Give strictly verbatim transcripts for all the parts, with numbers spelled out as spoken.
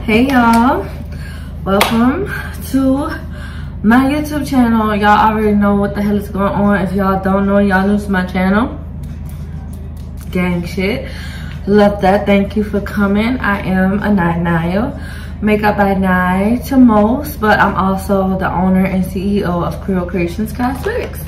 Hey y'all, welcome to my YouTube channel. Y'all already know what the hell is going on. If y'all don't know, y'all new to my channel. Gang shit. Love that. Thank you for coming. I am a Naya. Makeup by Nye to most, but I'm also the owner and C E O of Grwm Creations Cosmetics.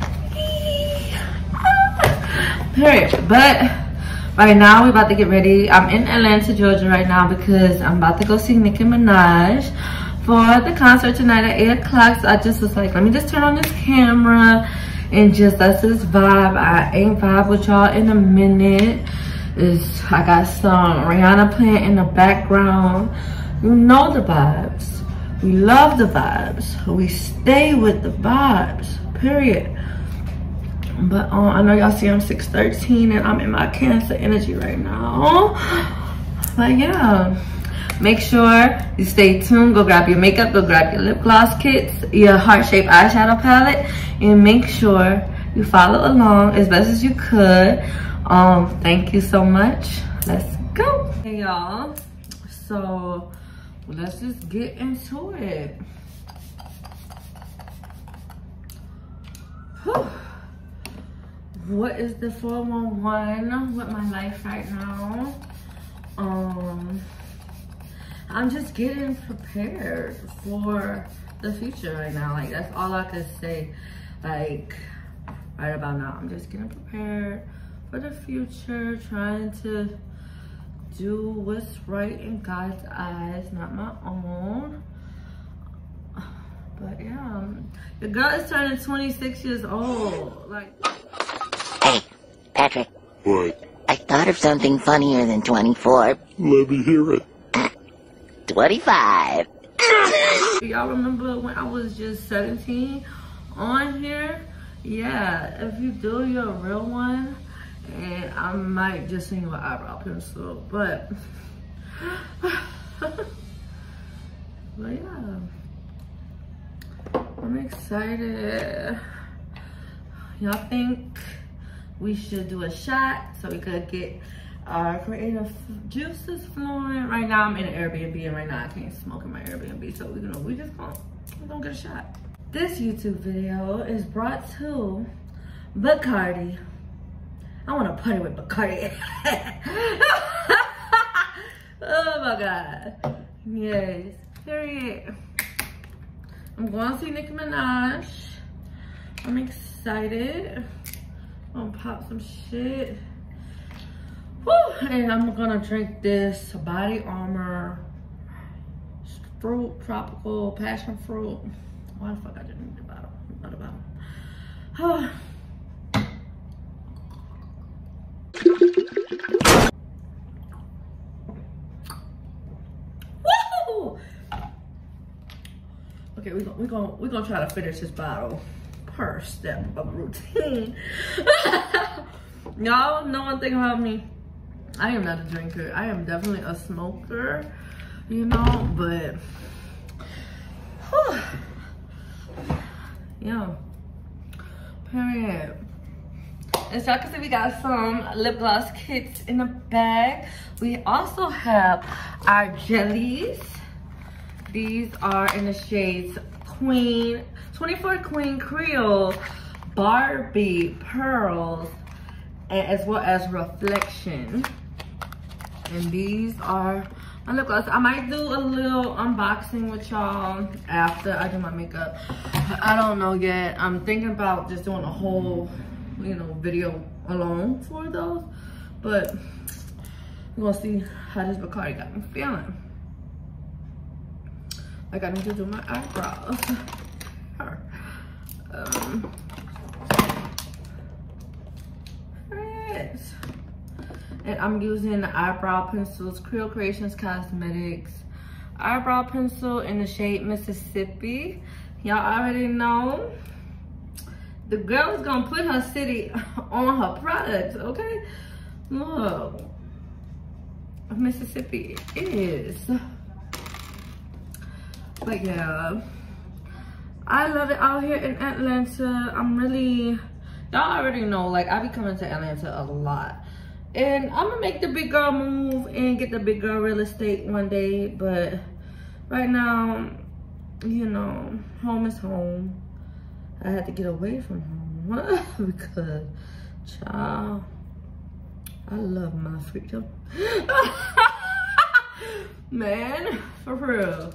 Period. But right now, we're about to get ready. I'm in Atlanta, Georgia right now because I'm about to go see Nicki and Minaj for the concert tonight at eight o'clock. So I just was like, let me just turn on this camera and just let's just vibe. I ain't vibe with y'all in a minute. It's, I got some Rihanna playing in the background. You know the vibes. We love the vibes. We stay with the vibes, period. But um, I know y'all see I'm six thirteen and I'm in my Cancer energy right now. But yeah, make sure you stay tuned. Go grab your makeup, go grab your lip gloss kits, your heart-shaped eyeshadow palette, and make sure you follow along as best as you could. Um, thank you so much. Let's go. Hey y'all, so let's just get into it. Whew. What is the four one one with my life right now? Um, I'm just getting prepared for the future right now. Like, that's all I could say. Like, right about now, I'm just getting prepared for the future, trying to do what's right in God's eyes, not my own. But yeah, the girl is turning twenty-six years old. Like, hey, Patrick. What? I thought of something funnier than twenty-four. Let me hear it. twenty-five. Y'all remember when I was just seventeen on here? Yeah, if you do your real one, and I might just send you an eyebrow pencil, but, but yeah, I'm excited. Y'all think we should do a shot so we could get our creative juices flowing? Right now I'm in an Airbnb and right now I can't smoke in my Airbnb, so you know we just gonna, we gonna get a shot. This YouTube video is brought to Bacardi. I want to party with Bacardi. Oh my God. Yes. Period. I'm going to see Nicki Minaj. I'm excited. I'm gonna pop some shit. Woo. And I'm gonna drink this Body Armor fruit, tropical passion fruit. Why the fuck I didn't need the bottle? Not the bottle. Oh. Woo! Okay, we're gonna we're gonna we're gonna try to finish this bottle per step of routine. Y'all know one thing about me. I am not a drinker. I am definitely a smoker, you know, but whew, yeah, period. And so I can see we got some lip gloss kits in the bag. We also have our jellies. These are in the shades Queen, twenty-four Queen Creole, Barbie, Pearls, and as well as Reflection. And these are my lip gloss. I might do a little unboxing with y'all after I do my makeup. I don't know yet. I'm thinking about just doing a whole, you know, video alone for those. But we're gonna see how this Bacardi got me feeling. Like, I need to do my eyebrows. um, right. And I'm using the eyebrow pencils, Grwm Creations Cosmetics eyebrow pencil in the shade Mississippi. Y'all already know the girl is gonna put her city on her products, okay? Look, Mississippi is. But yeah, I love it out here in Atlanta. I'm really, y'all already know, like, I be coming to Atlanta a lot. And I'm gonna make the big girl move and get the big girl real estate one day. But right now, you know, home is home. I had to get away from home because, child, I love my freedom. Man, for real.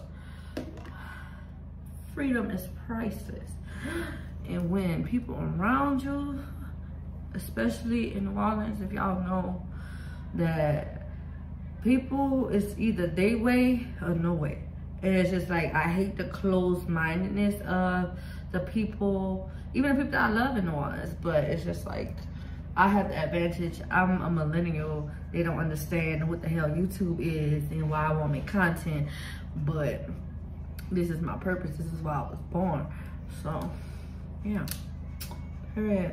Freedom is priceless. And when people around you, especially in New Orleans, if y'all know that people is either they way or no way. And it's just like, I hate the closed-mindedness of the people, even the people that I love in New Orleans, but it's just like, I have the advantage. I'm a millennial. They don't understand what the hell YouTube is and why I want to make content, but this is my purpose. This is why I was born. So, yeah. Period.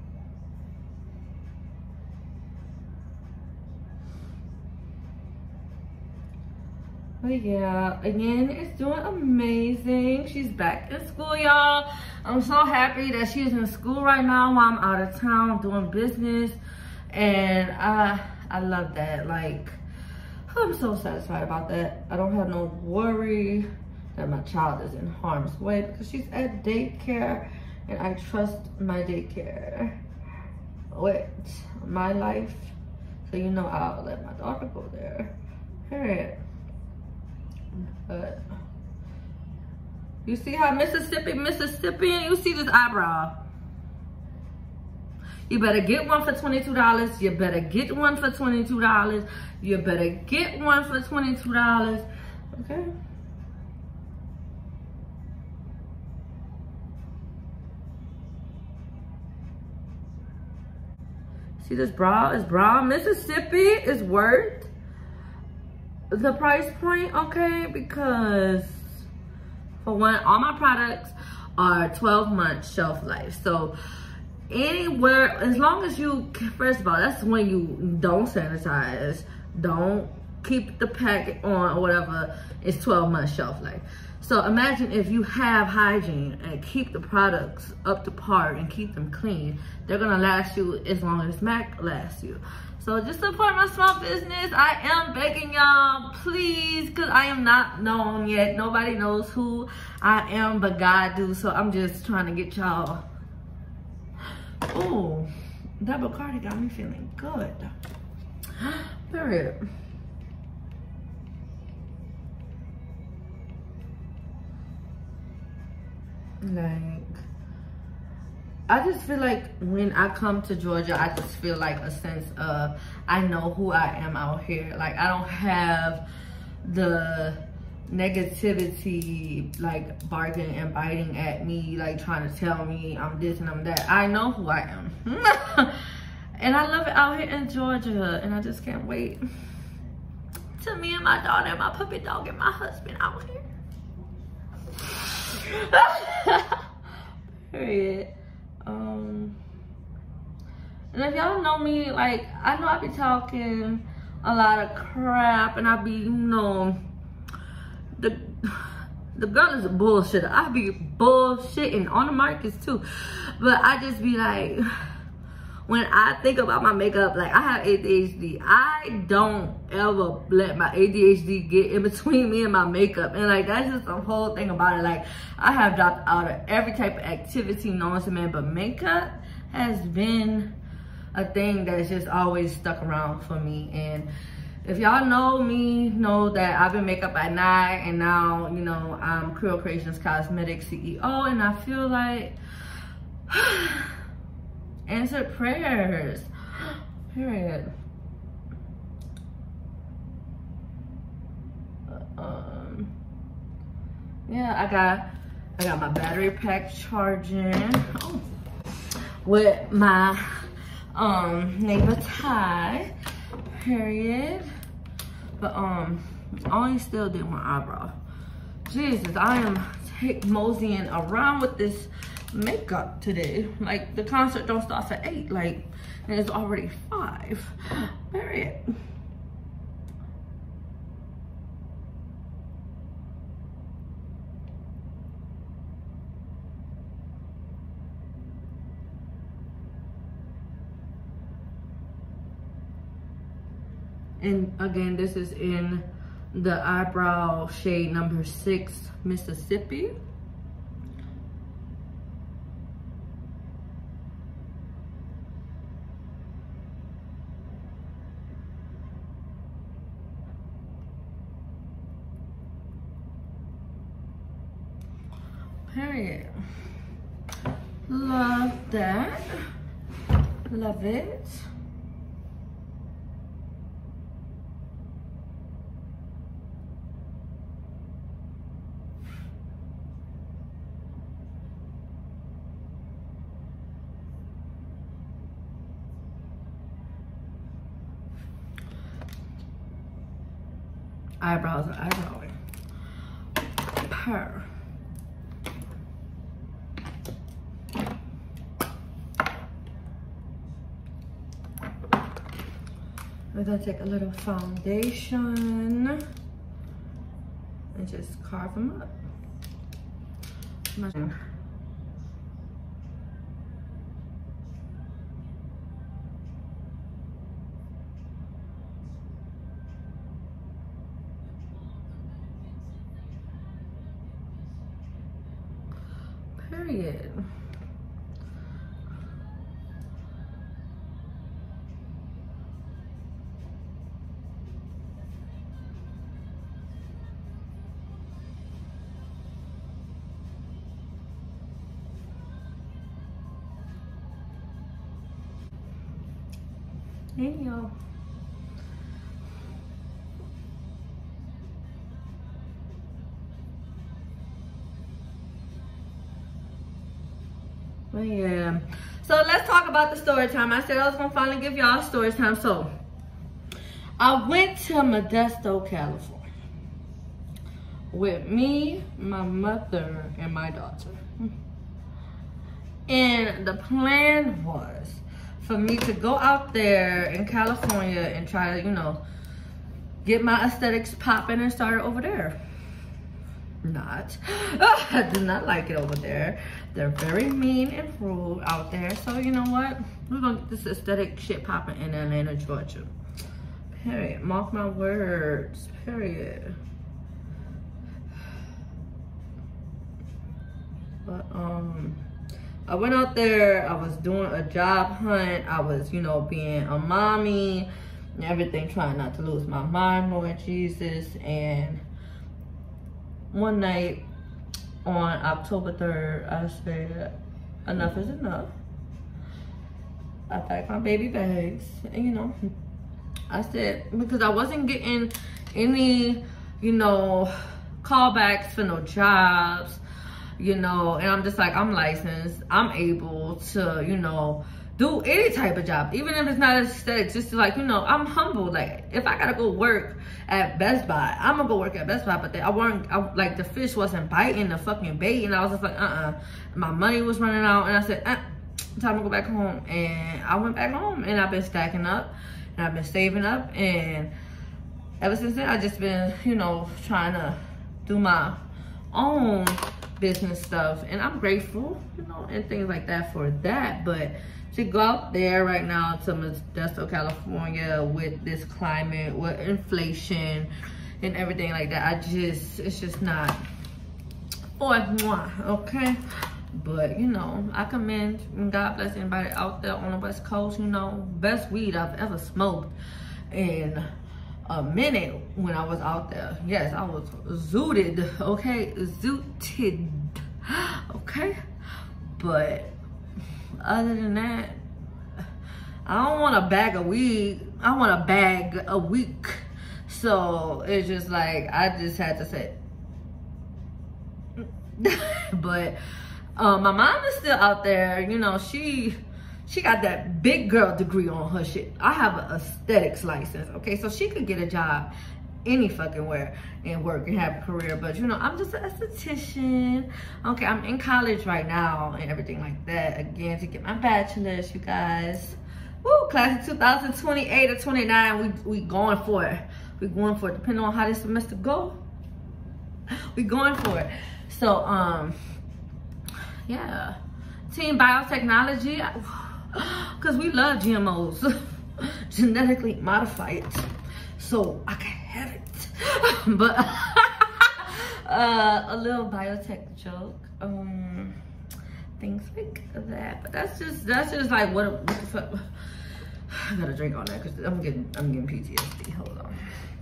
But yeah, again, it's doing amazing. She's back in school, y'all. I'm so happy that she's in school right now while I'm out of town doing business. And I, I love that. Like, I'm so satisfied about that. I don't have no worry that my child is in harm's way because she's at daycare and I trust my daycare with my life. So, you know, I'll let my daughter go there. Period. But you see how Mississippi, Mississippian, you see this eyebrow. You better get one for twenty-two dollars. You better get one for twenty-two dollars. You better get one for twenty-two dollars. Okay? See this brow is brown. Mississippi is worth the price point, okay? Because for one, all my products are twelve months shelf life. So anywhere, as long as you, first of all, that's when you don't sanitize, don't keep the packet on or whatever, it's twelve months shelf life. So imagine if you have hygiene and keep the products up to par and keep them clean, they're gonna last you as long as Mac lasts you. So just support my small business. I am begging y'all, please, because I am not known yet. Nobody knows who I am, but God do. So I'm just trying to get y'all. Oh, that Bacardi got me feeling good. Period. Like, I just feel like when I come to Georgia, I just feel like a sense of, I know who I am out here. Like, I don't have the negativity, like, barking and biting at me, like, trying to tell me I'm this and I'm that. I know who I am. And I love it out here in Georgia. And I just can't wait till me and my daughter and my puppy dog and my husband out here. Period. Um, and if y'all know me, like, I know I be talking a lot of crap and I be, you know, the the girl is a bullshitter. I be bullshitting on the markets too. But I just be like, when I think about my makeup, like, I have A D H D. I don't ever let my A D H D get in between me and my makeup. And, like, that's just the whole thing about it. Like, I have dropped out of every type of activity known to man, but makeup has been a thing that's just always stuck around for me. And if y'all know me, know that I've been makeup at night, and now, you know, I'm Creole Creations Cosmetics C E O, and I feel like answered prayers. Period. Um, yeah, I got I got my battery pack charging. Oh, with my um neighbor Ty. Period. But um, I only still did one eyebrow. Jesus, I am take moseying around with this makeup today. Like, the concert don't start at eight, like, and it's already five. Period. And again, this is in the eyebrow shade number six, Mississippi. Period. Love that. Love it. Eyebrows and eyebrowing. Purr. We're gonna take a little foundation and just carve them up. Period. Hey y'all. But yeah, so let's talk about the story time. I said I was gonna finally give y'all story time. So I went to Modesto, California with me, my mother, and my daughter. And the plan was for me to go out there in California and try to, you know, get my aesthetics popping and start over there. Not. I do not like it over there. They're very mean and rude out there. So you know what? We're gonna get this aesthetic shit popping in Atlanta, Georgia. Period. Mark my words. Period. But um I went out there, I was doing a job hunt, I was, you know, being a mommy and everything, trying not to lose my mind, Lord Jesus. And one night on October third, I said, enough is enough. I packed my baby bags, and you know, I said, because I wasn't getting any, you know, callbacks for no jobs. You know, and I'm just like, I'm licensed, I'm able to, you know, do any type of job, even if it's not aesthetic, just to, like, you know, I'm humble. Like, if I gotta go work at Best Buy, I'm gonna go work at Best Buy. But they, I weren't, I, like, the fish wasn't biting the fucking bait, and I was just like, uh-uh. My money was running out, and I said, uh, time to go back home. And I went back home, and I've been stacking up, and I've been saving up, and ever since then, I've just been, you know, trying to do my own business stuff, and I'm grateful, you know, and things like that for that. But to go out there right now to Modesto, California with this climate, with inflation and everything like that, I just, it's just not for moi, okay? But you know, I commend and God bless anybody out there on the West Coast. You know, best weed I've ever smoked in a minute when I was out there. Yes, I was zooted, okay? Zooted, okay? But other than that, I don't want a bag of weed. I want a bag a week. So it's just like, I just had to say. But um, my mom is still out there. You know, she she got that big girl degree on her shit. I have an aesthetics license, okay? So she could get a job any fucking where and work and have a career. But you know, I'm just an esthetician. Okay, I'm in college right now and everything like that. Again, to get my bachelor's, you guys. Woo, class of two thousand twenty-eight or twenty-nine, we, we going for it. We going for it, depending on how this semester go. We going for it. So, um, yeah. Team biotechnology, because we love G M Os, genetically modified. so I can have it. But uh, a little biotech joke. Um, things like that. But that's just that's just like what, what the fuck. I gotta drink on that because I'm getting I'm getting P T S D. Hold on.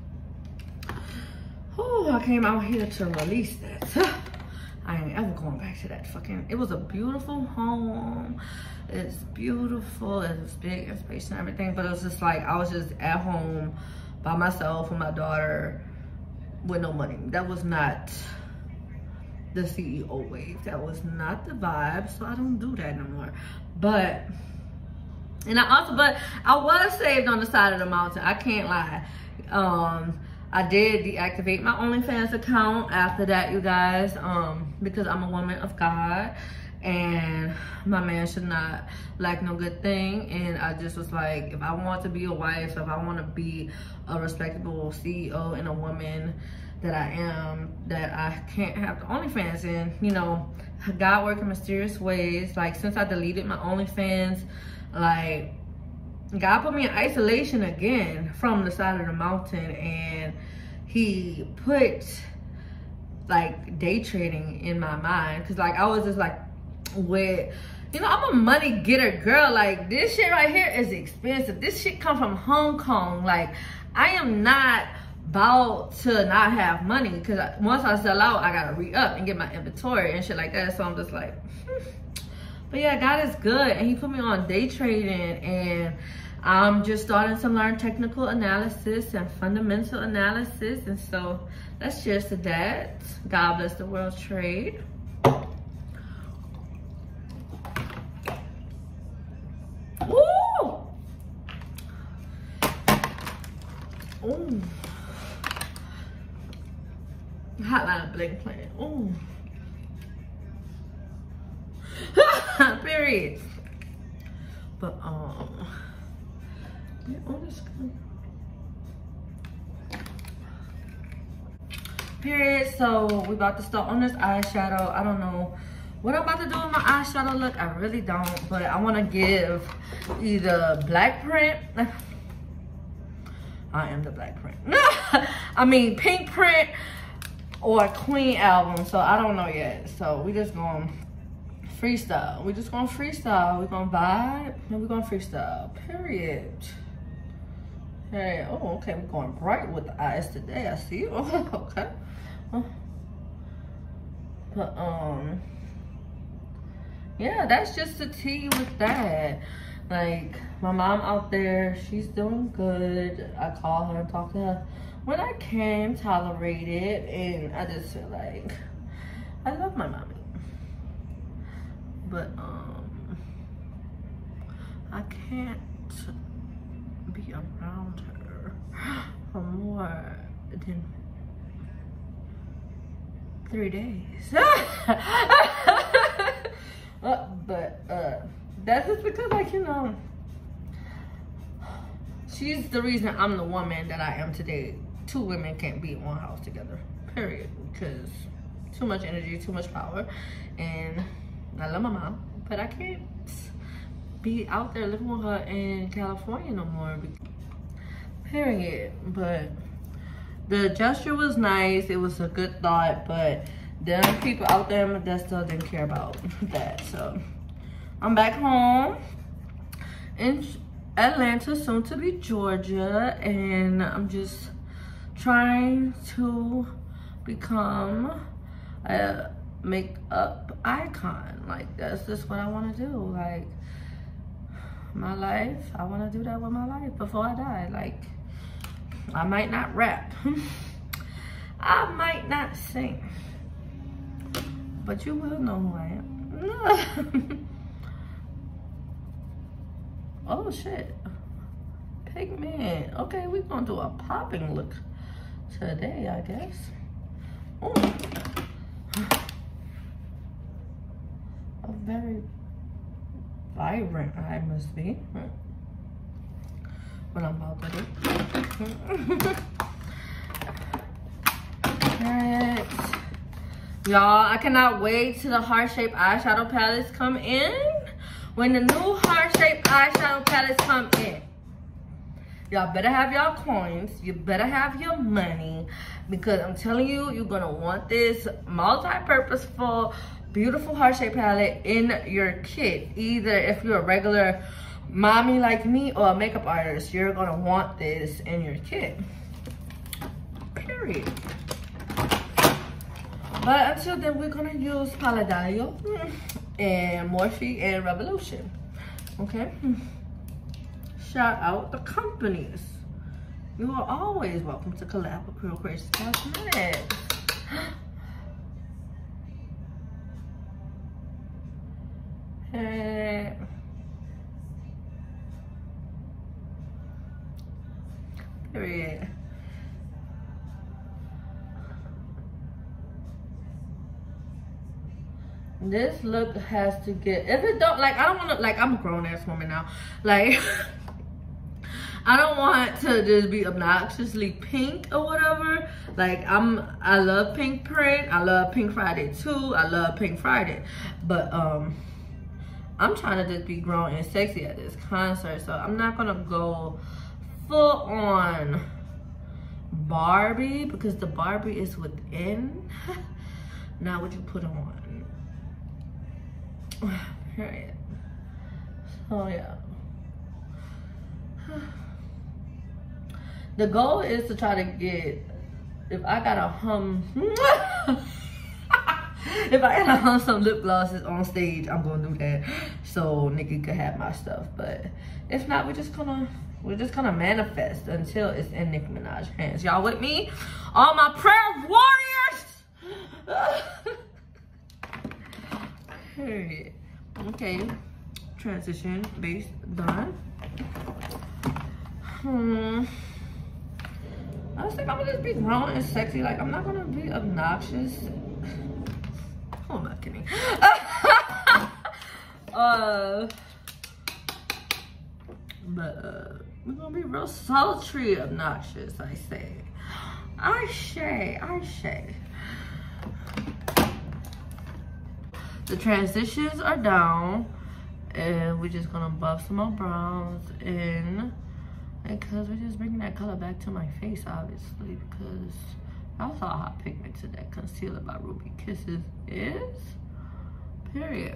Oh, I came out here to release that. I ain't ever going back to that fucking. It was a beautiful home. It's beautiful. It was big and spacious and everything. But it was just like I was just at home by myself with my daughter with no money. That was not the C E O wave. That was not the vibe. So I don't do that no more. But. And I also, but I was saved on the side of the mountain. I can't lie. Um, I did deactivate my OnlyFans account after that, you guys, um, because I'm a woman of God and my man should not lack no good thing. And I just was like, if I want to be a wife, if I want to be a respectable C E O and a woman that I am, that I can't have the OnlyFans in, you know, God working mysterious ways. Like since I deleted my OnlyFans, like God put me in isolation again from the side of the mountain, and he put like day trading in my mind, because like I was just like, with, you know, I'm a money getter girl. Like this shit right here is expensive. This shit come from Hong Kong. Like I am not about to not have money, because once I sell out I gotta re-up and get my inventory and shit like that. So I'm just like, hmm. But yeah, God is good, and he put me on day trading, and I'm just starting to learn technical analysis and fundamental analysis. And so let's cheers to that. God bless the world's trade. Ooh! Ooh. Hotline bling playing. Ooh. Period. But um yeah, oh, that's good. Period. So we about to start on this eyeshadow. I don't know what I'm about to do with my eyeshadow look. I really don't, but I want to give either black print. I am the black print. I mean pink print or Queen album. So I don't know yet. So we just going freestyle. We just gonna freestyle. We're gonna vibe and we're gonna freestyle. Period. Hey, oh, okay. We're going bright with the eyes today. I see you. Oh, okay. Oh. But um, yeah, that's just the tea with that. Like my mom out there, she's doing good. I call her and talk to her when I can tolerate it, and I just feel like I love my mommy. But um, I can't be around her for more than three days. uh, but uh, that's just because, like, you know, she's the reason I'm the woman that I am today. Two women can't be in one house together, period, because too much energy, too much power, and I love my mom, but I can't be out there living with her in California no more. Period. But the gesture was nice. It was a good thought, but them people out there in Modesto didn't care about that. So I'm back home in Atlanta, soon to be Georgia, and I'm just trying to become a makeup icon. Like that's just what I want to do. Like my life, I want to do that with my life before I die. Like I might not rap, I might not sing, but you will know who I am. Oh shit, pigment. Okay, we're gonna do a popping look today, I guess. Ooh. A very vibrant eye must be. What I'm about to do. Alright. Y'all, I cannot wait till the heart-shaped eyeshadow palettes come in. When the new heart-shaped eyeshadow palettes come in, Y'all better have y'all coins. You better have your money, because I'm telling you, you're gonna want this multi-purposeful, beautiful heart-shaped palette in your kit. Either if you're a regular mommy like me or a makeup artist, you're gonna want this in your kit. Period. But until then, we're gonna use Paladalio and Morphe and Revolution. Okay. Shout out the companies. You are always welcome to collab with Real Crazy Cosmetics. Hey. Period. This look has to get, if it don't, like, I don't want to, like, I'm a grown ass woman now. Like, I don't want to just be obnoxiously pink or whatever. Like, I'm, I love pink print. I love Pink Friday too. I love Pink Friday. But, um, I'm trying to just be grown and sexy at this concert. So I'm not going to go full on Barbie, because the Barbie is within, not what you put on. Period. So yeah. The goal is to try to get, if I gotta hum, if I gotta hum some lip glosses on stage, I'm gonna do that so Nicki could have my stuff. But if not, we're just gonna, we're just gonna manifest until it's in Nicki Minaj's hands. Y'all with me? All my prayer warriors! Period. Okay, transition base done. Hmm. I just think I'm gonna just be grown and sexy. Like, I'm not gonna be obnoxious. Who am I kidding? uh, but uh, we're gonna be real sultry obnoxious, I say. I say, I say. The transitions are down, and we're just gonna buff some more browns in, because we're just bringing that color back to my face, obviously, because I saw how pigmented that concealer by Ruby Kisses is. Period.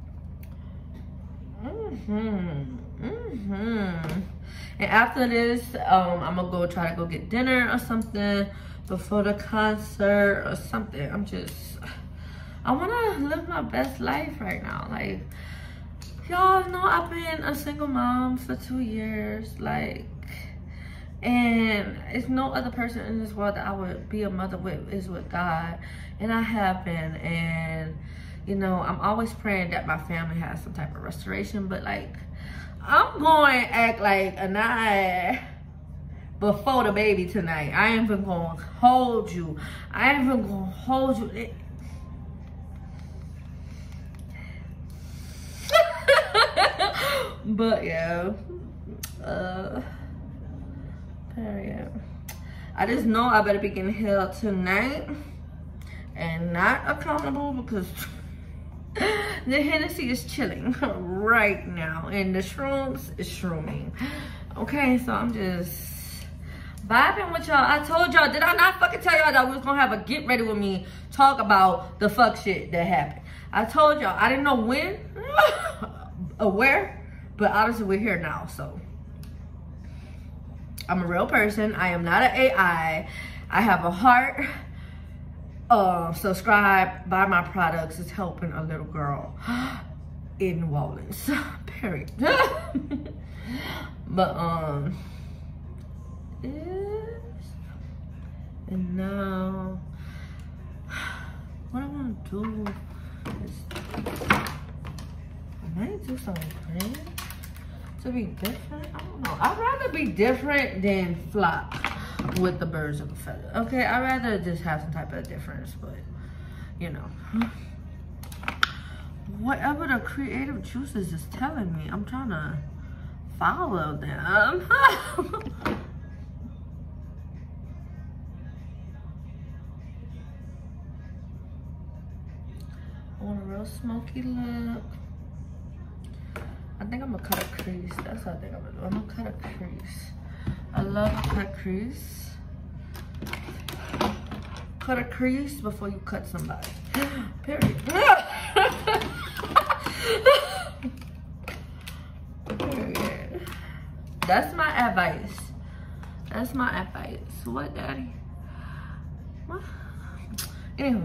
Mm-hmm. Mm-hmm. And after this, um, I'm gonna go try to go get dinner or something before the concert or something. I'm just, I wanna live my best life right now. Like, y'all know I've been a single mom for two years, like, and it's no other person in this world that I would be a mother with is with God. And I have been, and you know, I'm always praying that my family has some type of restoration, but like, I'm going to act like a night before the baby tonight. I ain't even going to hold you. I ain't even going to hold you. It, but yeah, uh, period. I just know I better be getting held tonight and not accountable, because the Hennessy is chilling right now and the shrooms is shrooming. Okay, so I'm just vibing with y'all. I told y'all, did I not fucking tell y'all that we was gonna have a get ready with me talk about the fuck shit that happened? I told y'all, I didn't know when or where, but obviously we're here now. So I'm a real person. I am not an A I. I have a heart. Uh, subscribe, buy my products. It's helping a little girl in New Orleans. Period. But um, is and now what I want to do is I might do something crazy to be different. I don't know. I'd rather be different than flop with the birds of a feather. Okay, I'd rather just have some type of difference, but you know, whatever the creative juices is telling me, I'm trying to follow them. I want a real smoky look. I think I'm gonna cut a crease. That's what I think I'm gonna do. I'm gonna cut a crease I love a cut crease. Cut a crease before you cut somebody. Period. Period. That's my advice. That's my advice. What, daddy? What? Anyway.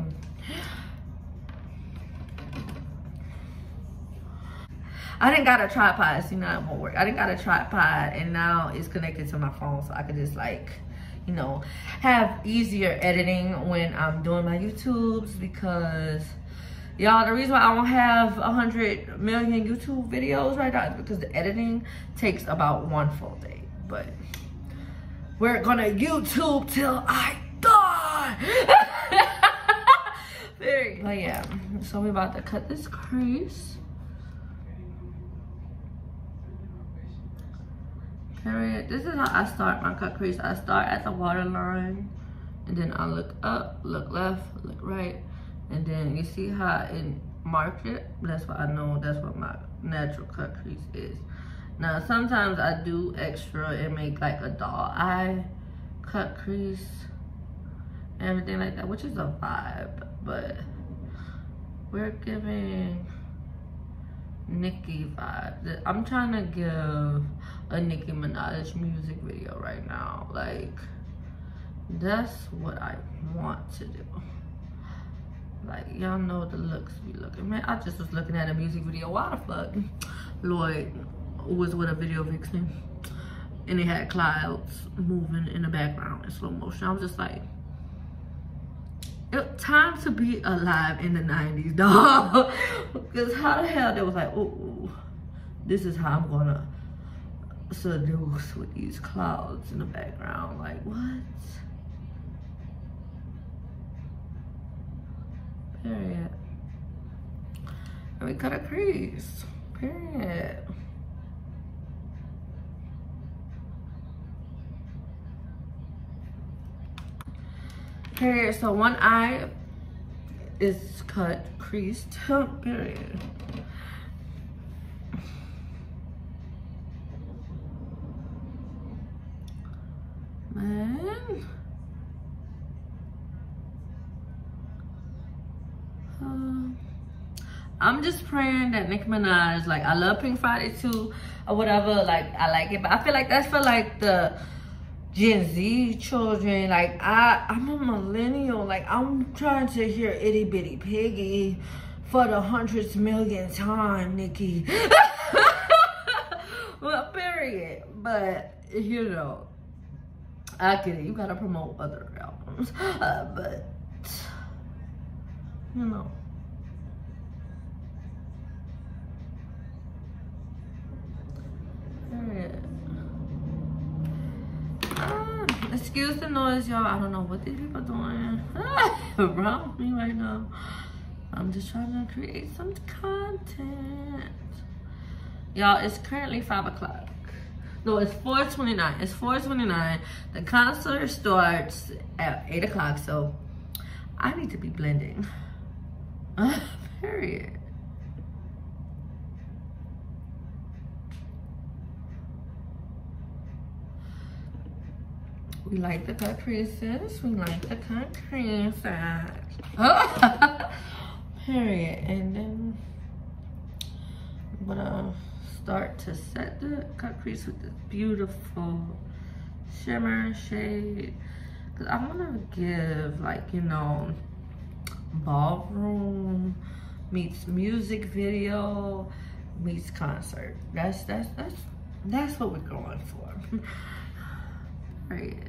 I didn't got a tripod, see now it won't work. I didn't got a tripod and now it's connected to my phone so I could just like, you know, have easier editing when I'm doing my YouTubes because y'all, the reason why I don't have a hundred million YouTube videos right now is because the editing takes about one full day. But we're gonna YouTube till I die. Very, but yeah, so we're about to cut this crease. Period. This is how I start my cut crease. I start at the waterline and then I look up, look left, look right, and then you see how it marked it. That's what I know. That's what my natural cut crease is. Now sometimes I do extra and make like a doll eye cut crease, everything like that, which is a vibe. But we're giving Nicki vibe. I'm trying to give a Nicki Minaj music video right now. Like, that's what I want to do. Like, y'all know the looks be looking. Man, I just was looking at a music video. Why the fuck Lloyd was with a video vixen and it had clouds moving in the background in slow motion? I was just like, it, time to be alive in the nineties, dog. Because how the hell they was like, oh, this is how I'm gonna seduce with these clouds in the background. Like, what? Period. And we cut a crease. Period. Period. So one eye is cut, creased. Period. Man. Um, I'm just praying that Nicki Minaj, like, I love Pink Friday too, or whatever, like, I like it, but I feel like that's for like the Gen Z children. Like, I, I'm a millennial. Like, I'm trying to hear Itty Bitty Piggy for the hundredth million time, Nicki. Well, period. But, you know, I get it. You gotta promote other albums. Uh, but, you know. Period. Excuse the noise, y'all. I don't know what these people are doing around me right now. I'm just trying to create some content. Y'all, it's currently five o'clock. No, it's four twenty-nine. It's four twenty-nine. The concert starts at eight o'clock, so I need to be blending. Period. We like the cut creases. We like the cut creases. Period. And then I'm gonna start to set the cut crease with this beautiful shimmer shade. Cause I wanna give, like, you know, ballroom meets music video meets concert. That's that's that's that's what we're going for. Period.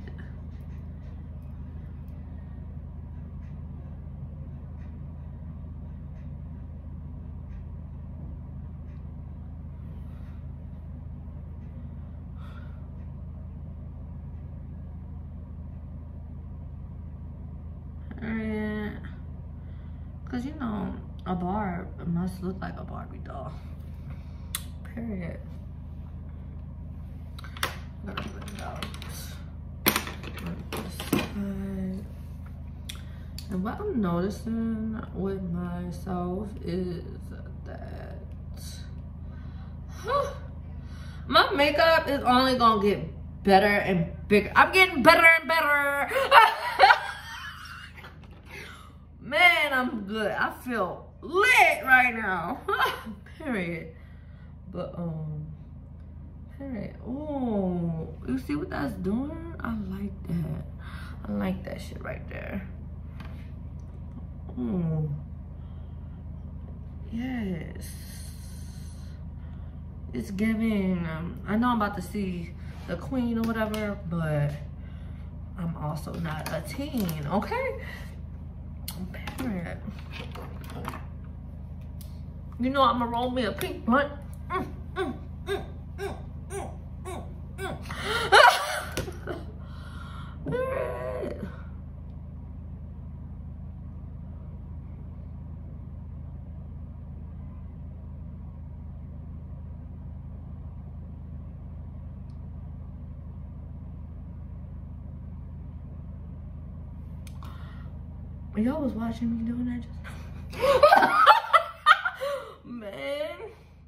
Period. Cause you know, a Barb must look like a Barbie doll. Period. Gotta put it out. And what I'm noticing with myself is that huh, my makeup is only gonna get better and bigger. I'm getting better and better. Man, I'm good. I feel lit right now. Period. But, um, period. Oh, you see what that's doing? I like that. I like that shit right there. Oh, yes. It's giving, um, I know I'm about to see the queen or whatever, but I'm also not a teen, okay? Period. You know I'm gonna roll me a pink blunt. Mm, mm, mm, mm, mm, mm, mm. Period. Y'all was watching me doing that just man.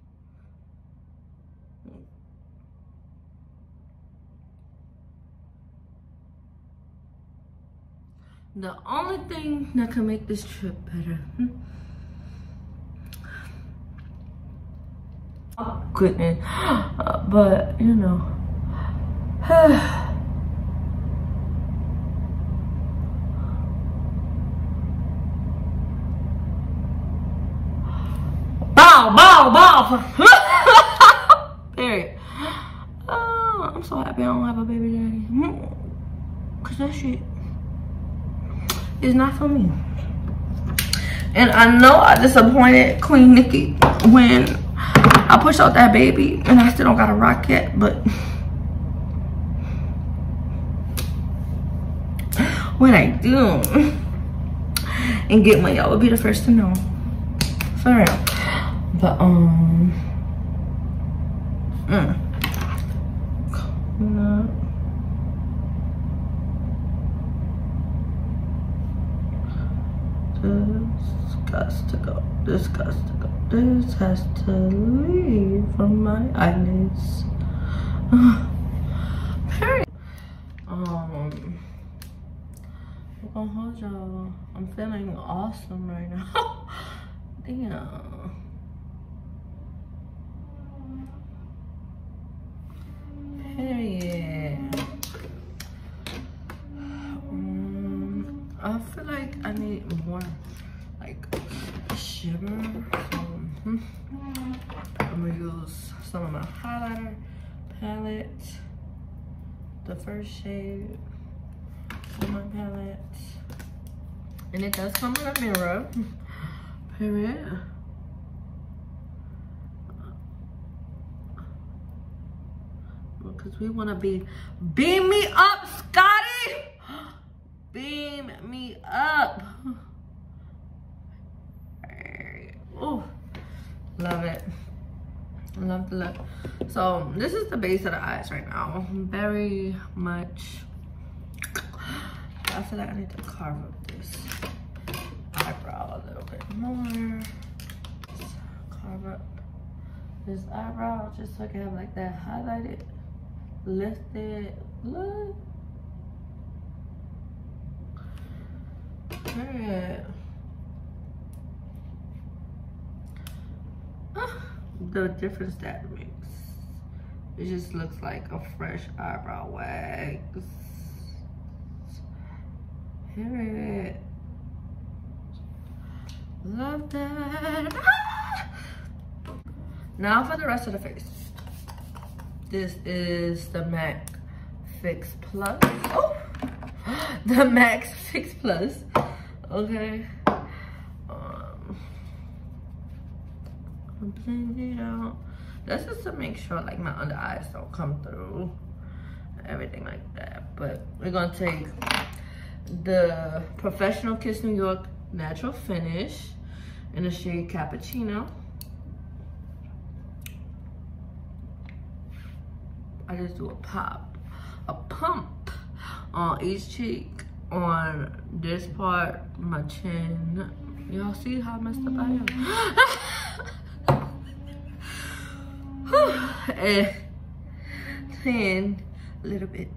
The only thing that can make this trip better. Oh goodness. Uh, but you know. Bow, bow, bow. Period. Uh, I'm so happy I don't have a baby daddy. Cause that shit is not for me. And I know I disappointed Queen Nicki when I pushed out that baby and I still don't got a rock yet, but when I do and get one, y'all will be the first to know. For real. But um mm. This has to go. This has to go. This has to leave from my eyelids. Period. Um we're gonna hold y'all. I'm feeling awesome right now. Damn. Period. Um, I feel like I need more like sugar. So, hmm. I'm gonna use some of my highlighter palette. The first shade on my palette. And it does come in a mirror. Period. Because we want to be, beam me up, Scotty. Beam me up. Oh, love it. Love the look. So this is the base of the eyes right now. Very much. I feel like I need to carve up this eyebrow a little bit more. Just carve up this eyebrow just so I can have like that highlighted, lifted look. Period. The difference that makes, it just looks like a fresh eyebrow wax. Period. Love that. Ah! Now for the rest of the face. This is the MAC Fix Plus. Oh, the MAC Fix Plus. Okay. Um, blend it out. That's just to make sure like my under eyes don't come through, everything like that. But we're gonna take the Professional Kiss New York Natural Finish in the shade Cappuccino. I just do a pop, a pump on each cheek, on this part, my chin. Y'all see how messed up I am? And then A little bit.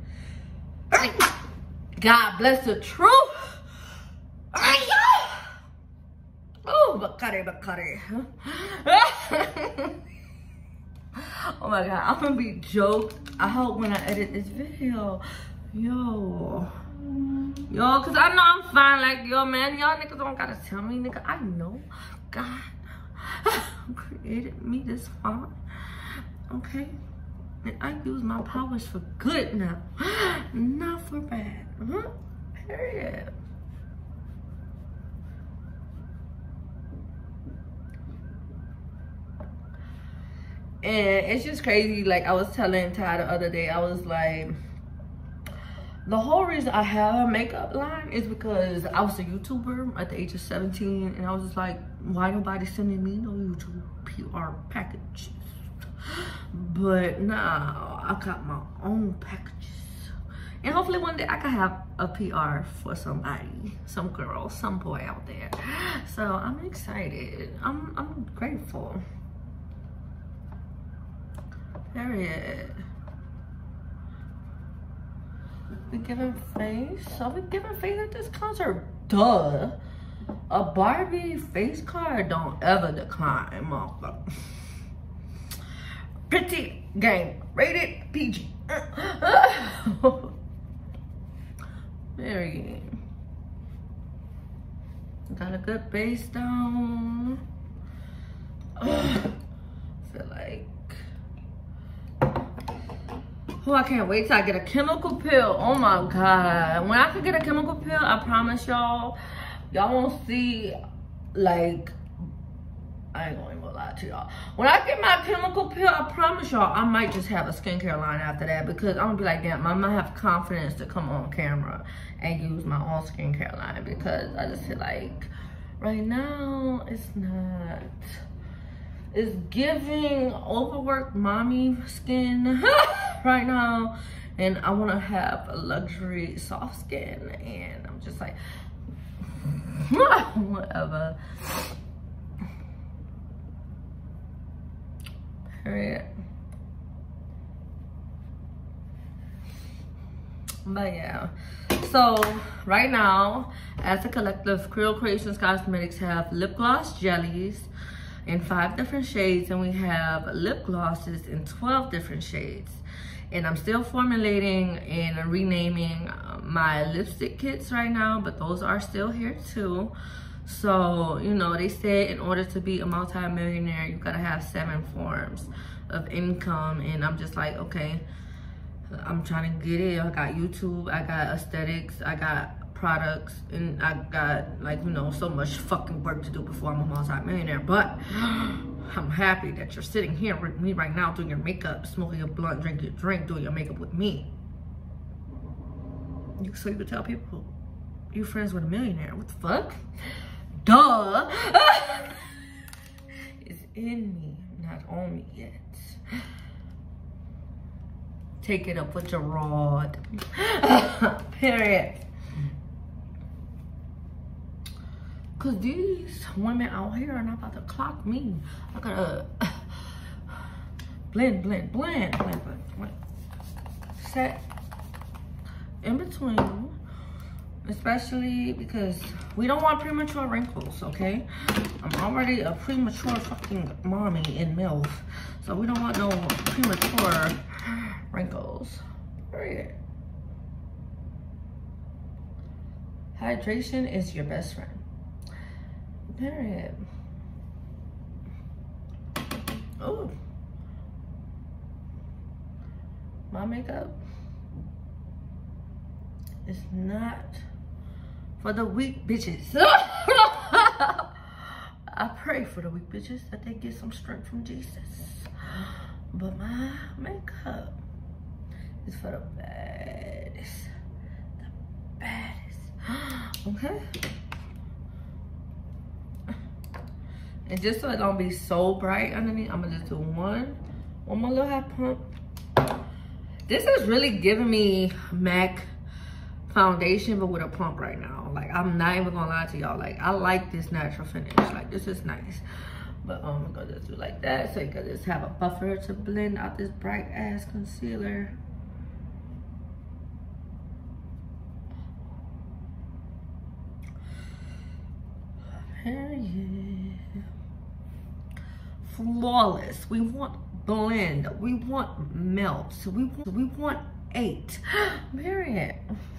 God bless the truth. Oh, Bakari, Bakari. Oh my God, I'm gonna be joked. I hope when I edit this video, yo, yo, cause I know I'm fine. Like, yo, man, y'all niggas don't gotta tell me, nigga. I know God created me this fine, okay? And I use my powers for good now, not for bad. Uh-huh. Period. And it's just crazy. Like I was telling Ty the other day, I was like, the whole reason I have a makeup line is because I was a YouTuber at the age of seventeen, and I was just like, why nobody sending me no YouTube P R packages? But nah, I got my own packages, and hopefully one day I can have a P R for somebody, some girl, some boy out there. So I'm excited. I'm I'm grateful. Period. We giving face? Are we giving face at this concert? Duh. A Barbie face card don't ever decline, motherfucker. Pretty game. Rated P G. Period. Got a good base down. Feel like, oh, I can't wait till I get a chemical pill. Oh my God. When I can get a chemical pill, I promise y'all, y'all won't see, like, I ain't gonna even lie to y'all. When I get my chemical pill, I promise y'all, I might just have a skincare line after that, because I'm gonna be like, damn, I might have confidence to come on camera and use my own skincare line, because I just feel like right now, it's not. It's giving overworked mommy skin right now, and I want to have a luxury soft skin, and I'm just like, whatever. Period. But yeah, so right now, as a collective, Creole Creations Cosmetics have lip gloss jellies in five different shades, and we have lip glosses in twelve different shades. And I'm still formulating and renaming my lipstick kits right now, but those are still here too. So, you know, they say in order to be a multi-millionaire, you gotta have seven forms of income, and I'm just like, okay, I'm trying to get it. I got YouTube, I got aesthetics, I got products, and I got, like, you know, so much fucking work to do before I'm a multi-millionaire. But I'm happy that you're sitting here with me right now, doing your makeup, smoking your blunt, drinking your drink, doing your makeup with me. So you could tell people you're friends with a millionaire. What the fuck? Duh. It's in me, not on me yet. Take it up with your rod. Period. Cause these women out here are not about to clock me. I gotta blend, blend, blend, blend, blend, blend. Set in between, especially because we don't want premature wrinkles, okay? I'm already a premature fucking mommy in MILF, so we don't want no premature wrinkles. Period. Hydration is your best friend. Period. Oh, my makeup is not for the weak bitches. I pray for the weak bitches that they get some strength from Jesus. But my makeup is for the baddest, the baddest. Okay. And just so it don't be so bright underneath, I'm gonna just do one, one more little half pump. This is really giving me MAC foundation, but with a pump right now. Like, I'm not even gonna lie to y'all. Like, I like this natural finish. Like, this is nice. But um, I'm gonna just do like that, so you can just have a buffer to blend out this bright ass concealer. Period. Flawless. We want blend. We want melt. So we want, we want eight. Period.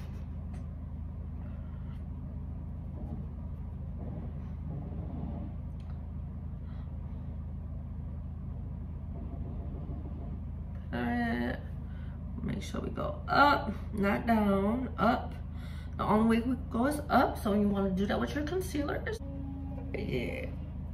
Period. Make sure we go up, not down, up. The only way we go is up, so you want to do that with your concealers. Yeah.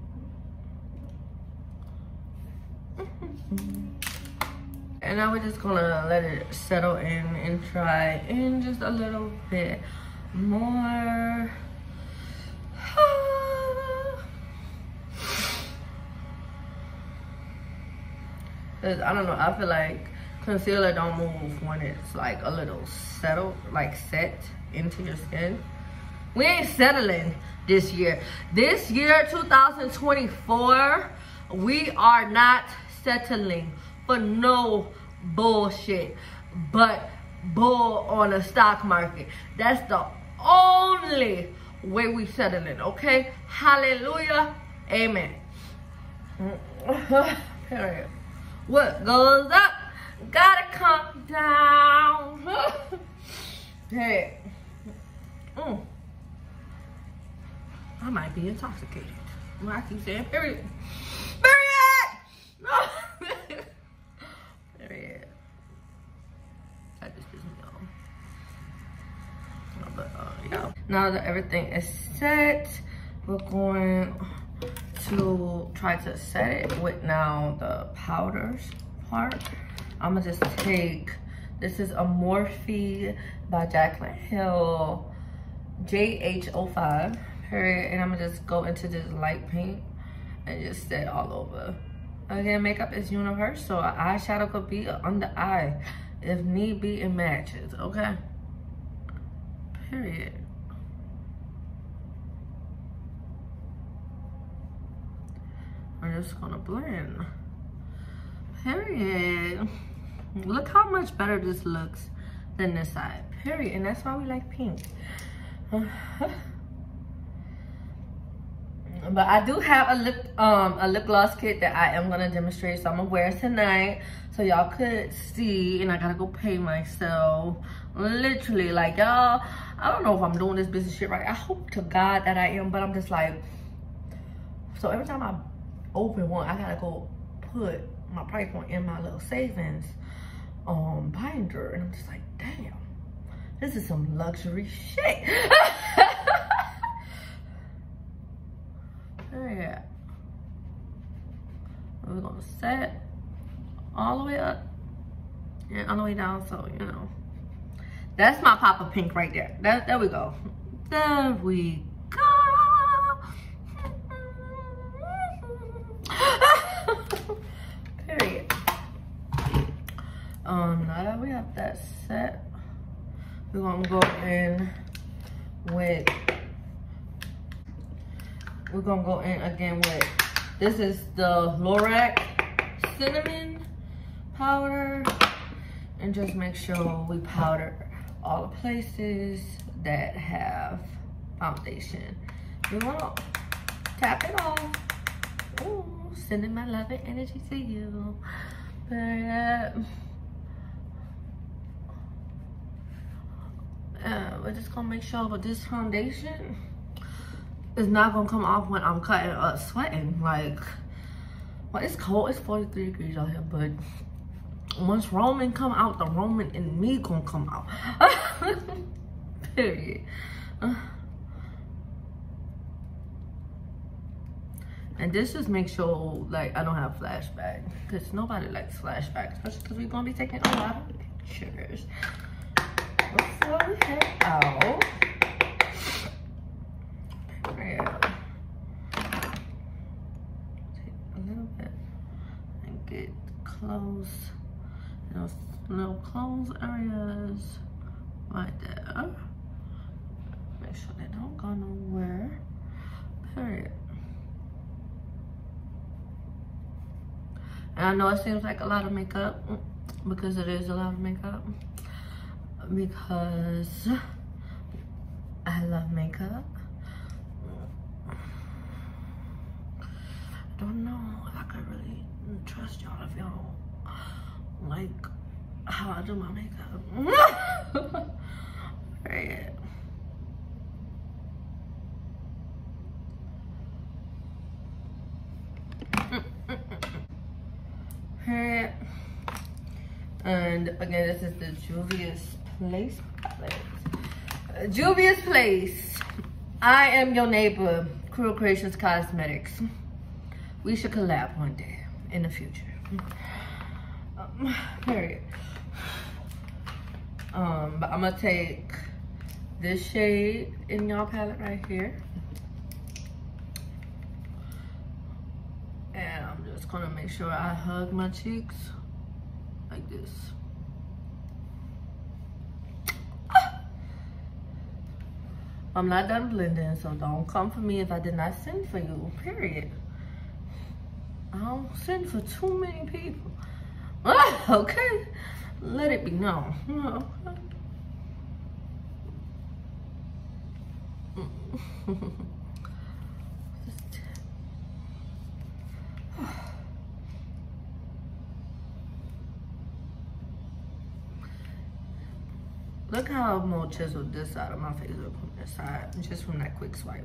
And now we're just gonna let it settle in and try in just a little bit more. Cause I don't know, I feel like concealer don't move when it's like a little settled, like set into your skin. We ain't settling this year. This year, two thousand twenty-four, we are not settling for no bullshit, but bull on the stock market. That's the only way we settling, okay? Hallelujah, amen. Period. What goes up gotta come down. Hey, mm. I might be intoxicated. Well, I keep saying period. Period. No. Period. That just pisses me off. No, but uh, yeah. Now that everything is set, we're going to try to set it with now the powders part. I'm gonna just take, this is a Morphe by Jaclyn Hill, J H oh five, period. And I'm gonna just go into this light pink and just set all over. Again, makeup is universe, so an eyeshadow could be under eye. If need be, it matches, okay? Period. We're just gonna blend. Period. Look how much better this looks than this side. Period. And that's why we like pink. But I do have a lip um a lip gloss kit that I am gonna demonstrate, so I'm gonna wear it tonight so y'all could see. And I gotta go pay myself. Literally, like, y'all, I don't know if I'm doing this business shit right. I hope to God that I am, but I'm just like, so every time I open one, I gotta go put my price point in my little savings um binder, and I'm just like, damn, this is some luxury shit. Yeah, we're gonna set all the way up and all the way down, so you know, that's my pop of pink right there. That, there we go. There we go. Period. Um, now that we have that set, we're gonna go in with, we're gonna go in again with, this is the Lorac cinnamon powder, and just make sure we powder all the places that have foundation. We wanna tap it off. Ooh, sending my love and energy to you. But uh, we're just gonna make sure with this foundation is not gonna come off when I'm cutting up sweating. Like, well, it's cold, it's forty-three degrees out here, but once Roman come out, the Roman in me gonna come out. Period. Uh, and this just makes sure, like, I don't have flashback, because nobody likes flashbacks, especially because we're gonna be taking a lot of pictures before we head out. Yeah. Take a little bit and get close, you know, little closed areas right there. Make sure they don't go nowhere. Period. And I know it seems like a lot of makeup, because it is a lot of makeup, because I love makeup. don't know if I could really trust y'all if y'all like how I do my makeup. Right. Period. And again, this is the Juvia's Place palette. Uh, Juvia's Place. I am your neighbor, Cruel Creations Cosmetics. We should collab one day in the future. Um, period. Um, but I'm gonna take this shade in y'all palette right here. And I'm just gonna make sure I hug my cheeks like this. I'm not done blending, so don't come for me if I did not send for you, period. I don't send for too many people. Ah, okay, let it be known. Look how more chiseled this side of my face look from this side, just from that quick swipe.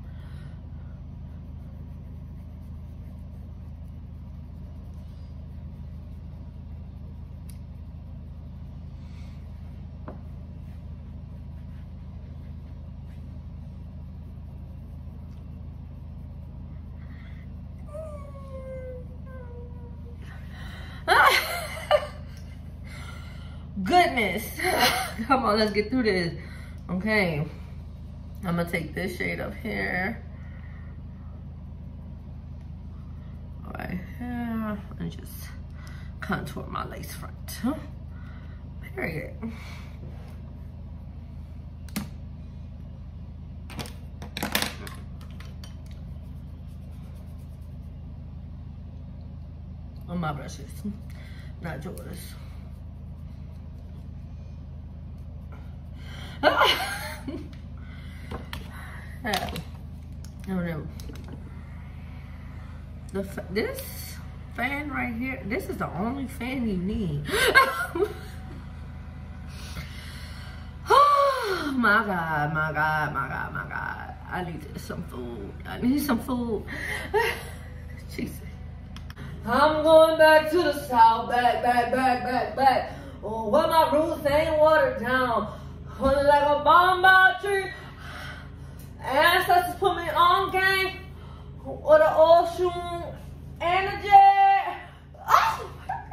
Goodness. Come on, let's get through this. Okay. I'm gonna take this shade up here. Right here. And just contour my lace front. Huh? Period. On my brushes, not yours. Yeah. I don't know. The fa this fan right here, this is the only fan you need. Oh my God, my God, my God, my God. I need some food. I need some food. Jesus. I'm going back to the south, back, back, back, back, back. Oh, where my roots ain't watered down. Honey, like a bomb by a tree. Ancestors put me on game. Or the ocean energy. Oh!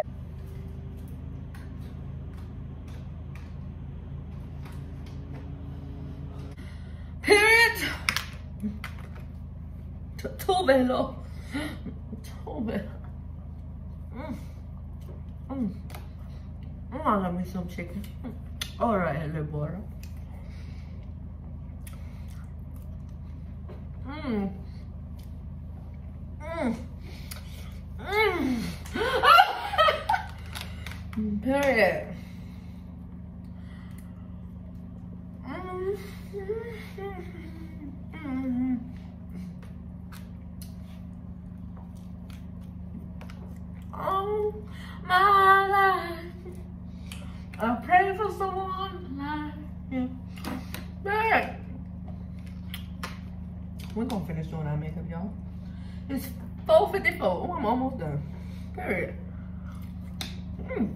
Period. Too bello. Too bello. Mm. Mm. Mm, I love me some chicken. Mm. All right, little boy. Mmm. Mmm. Mmm. Period. Mmm. Mmm. Oh, my life. I pray for someone like you. Period. We're gonna finish doing our makeup, y'all. It's four fifty-four. Oh, I'm almost done. Period. Mm.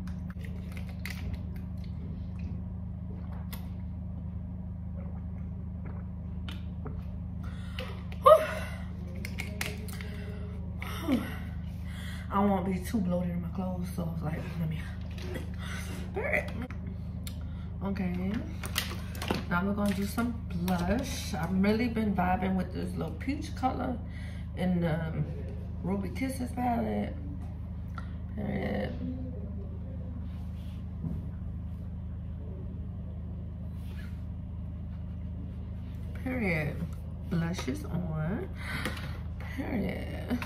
I don't want to be too bloated in my clothes, so I was like, let me. Period. Okay. Now we're gonna do some blush. I've really been vibing with this little peach color in the um, Ruby Kisses palette. Period. Period. Blush is on. Period.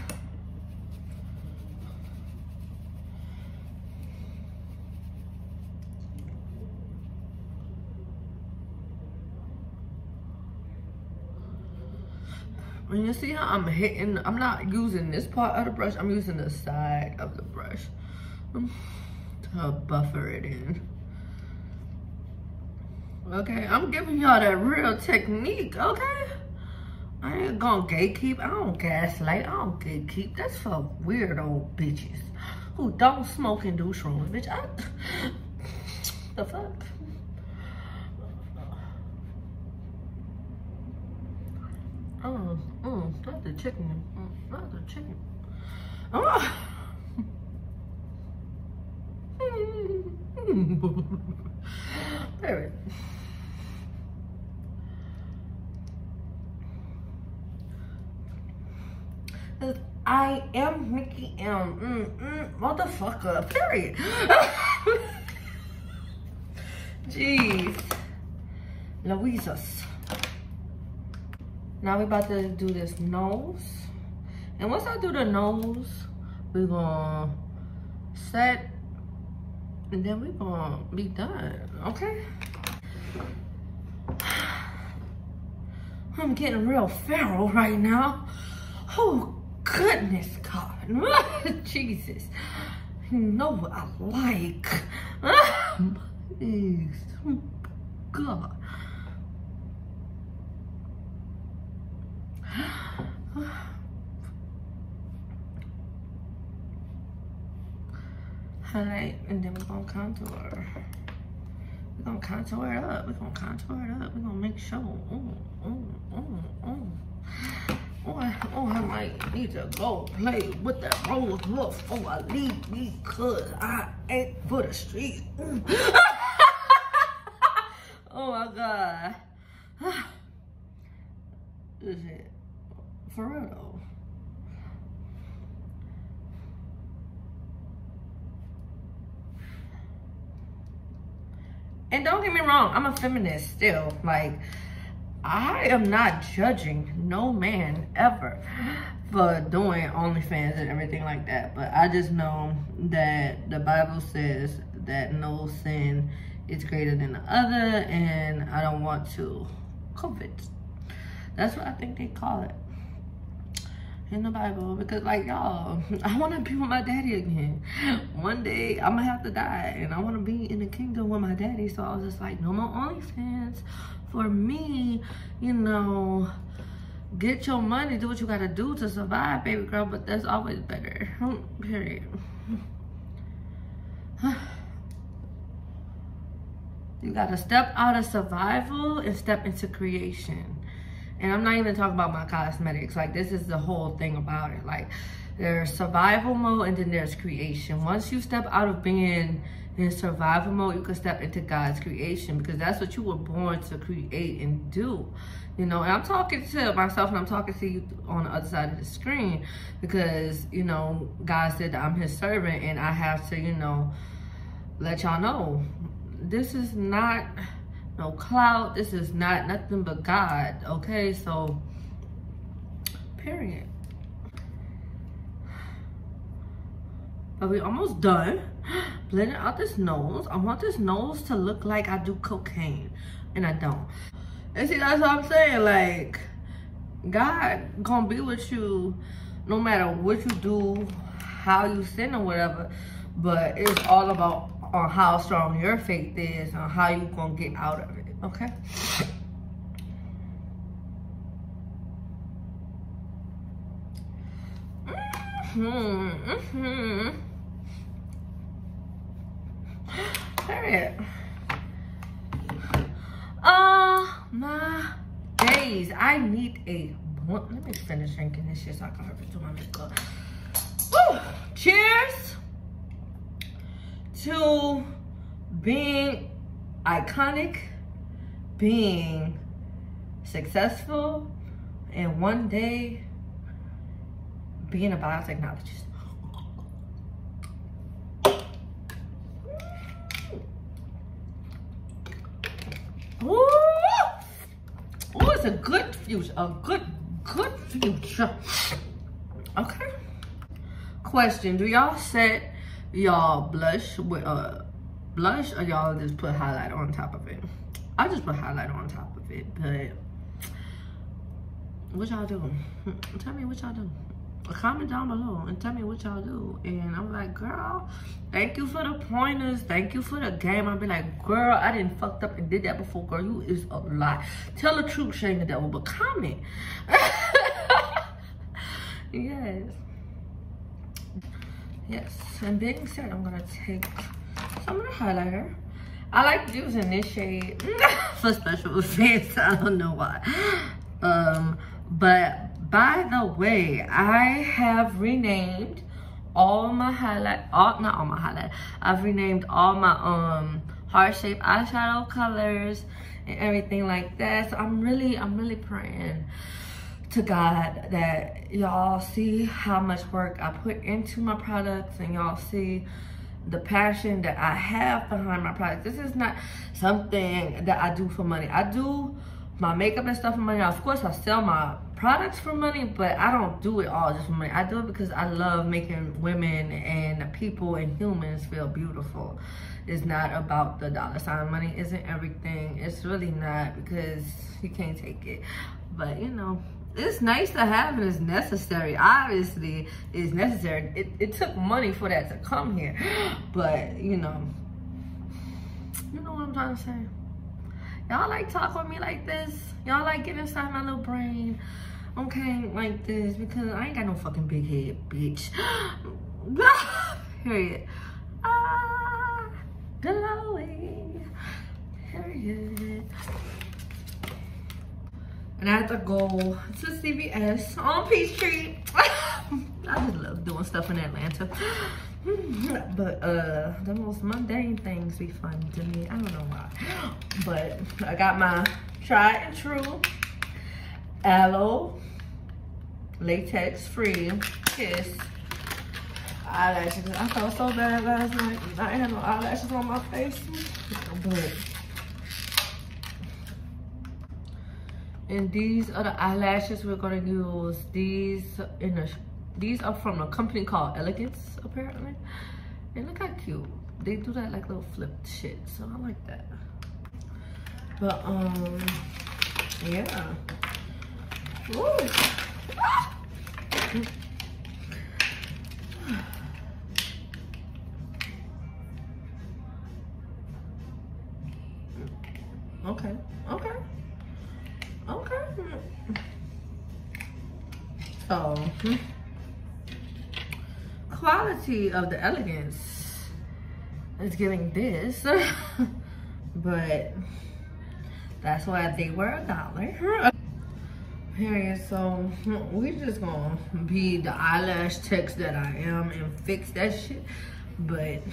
And you see how I'm hitting, I'm not using this part of the brush, I'm using the side of the brush to buffer it in. Okay, I'm giving y'all that real technique, okay? I ain't gonna gatekeep, I don't gaslight, I don't gatekeep. That's for weirdo bitches who don't smoke and do shrooms, bitch. I, the fuck? Oh, oh, not the chicken, not the chicken. Oh. There it. I am Nicki M. Mm, mm, motherfucker. Period. Jeez. Louisa's. Now we about to do this nose. And once I do the nose, we're gonna set, and then we're gonna be done, okay? I'm getting real feral right now. Oh, goodness God. Jesus. You know what I like. Please. God. Highlight, and then we're gonna contour. We're gonna contour it up. We're gonna contour it up. We're gonna make sure. Oh, oh, oh, oh. Oh, I, oh, I might need to go play with that roller before I leave because I ain't for the street. Oh my God. Is it for real though? And don't get me wrong, I'm a feminist still. Like, I am not judging no man ever for doing OnlyFans and everything like that. But I just know that the Bible says that no sin is greater than the other, and I don't want to covet. That's what I think they call it in the Bible. Because like, y'all, I want to be with my daddy again. One day I'm gonna have to die, and I want to be in the kingdom with my daddy. So I was just like, no more OnlyFans for me. You know, get your money, do what you gotta do to survive, baby girl. But that's always better. Period. You gotta step out of survival and step into creation. And I'm not even talking about my cosmetics. Like, this is the whole thing about it. Like, there's survival mode and then there's creation. Once you step out of being in survival mode, you can step into God's creation, because that's what you were born to create and do. You know, and I'm talking to myself and I'm talking to you on the other side of the screen, because, you know, God said that I'm his servant, and I have to, you know, let y'all know, this is not no clout. This is not nothing but God, okay? So, period. But we almost done blending out this nose. I want this nose to look like I do cocaine, and I don't. And see, that's what I'm saying. Like, God gonna be with you no matter what you do, how you sin or whatever. But it's all about on how strong your faith is, on how you gonna get out of it, okay? Mm-hmm, mm-hmm. Period. Oh my days. I need a, let me finish drinking this shit so I can hurry to my makeup. Woo! Cheers to being iconic, being successful, and one day being a biotechnologist. Ooh, ooh, it's a good future, a good, good future. Okay. Question: do y'all set y'all blush with uh blush, or y'all just put highlight on top of it? I just put highlight on top of it, but what y'all do? Tell me what y'all do. Comment down below and tell me what y'all do. And I'm like, girl, thank you for the pointers. Thank you for the game. I'll be like, girl, I didn't fucked up and did that before. Girl, you is a lie. Tell the truth, shame the devil, but comment. Yes. Yes. And being said, I'm gonna take some of the highlighter. I like using this shade for special events. I don't know why. Um, but by the way, I have renamed all my highlight, all not all my highlight. I've renamed all my um heart shape eyeshadow colors and everything like that. So I'm really, I'm really praying to God that y'all see how much work I put into my products and y'all see the passion that I have behind my products. This is not something that I do for money. I do my makeup and stuff for money. Now, of course, I sell my products for money, but I don't do it all just for money. I do it because I love making women and people and humans feel beautiful. It's not about the dollar sign. Money isn't everything. It's really not, because you can't take it. But, you know, it's nice to have and it's necessary. Obviously, it's necessary. It, it took money for that to come here. But, you know, you know what I'm trying to say. Y'all like talk with me like this? Y'all like get inside my little brain, okay, like this, because I ain't got no fucking big head, bitch. Period. Ah, glowing. Period. And I had to go to C V S on Peachtree. I just love doing stuff in Atlanta. But uh, the most mundane things be fun to me. I don't know why. But I got my tried and true aloe latex free kiss eyelashes. I felt so bad last night. I had no eyelashes on my face. But and these are the eyelashes we're gonna use. These in a these are from a company called Elegance, apparently. And look how cute. They do that like little flipped shit, so I like that. But um, yeah. Ooh. Ah! Okay, okay. Okay. So, quality of the Elegance is giving this, but that's why they were a dollar. Period. So we just gonna be the eyelash techs that I am and fix that shit. But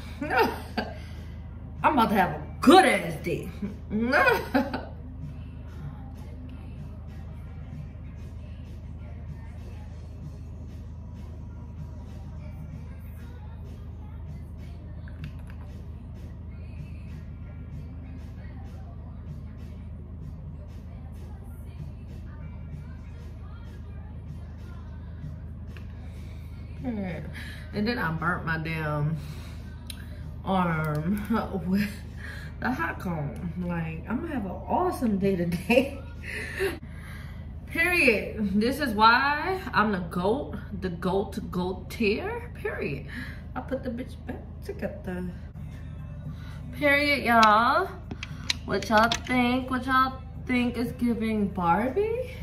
I'm about to have a good ass day. And then I burnt my damn arm with the hot comb. Like, I'm gonna have an awesome day today. Period. This is why I'm the GOAT, the GOAT, GOAT tier. Period. I put the bitch back together. Period, y'all. What y'all think? What y'all think is giving Barbie?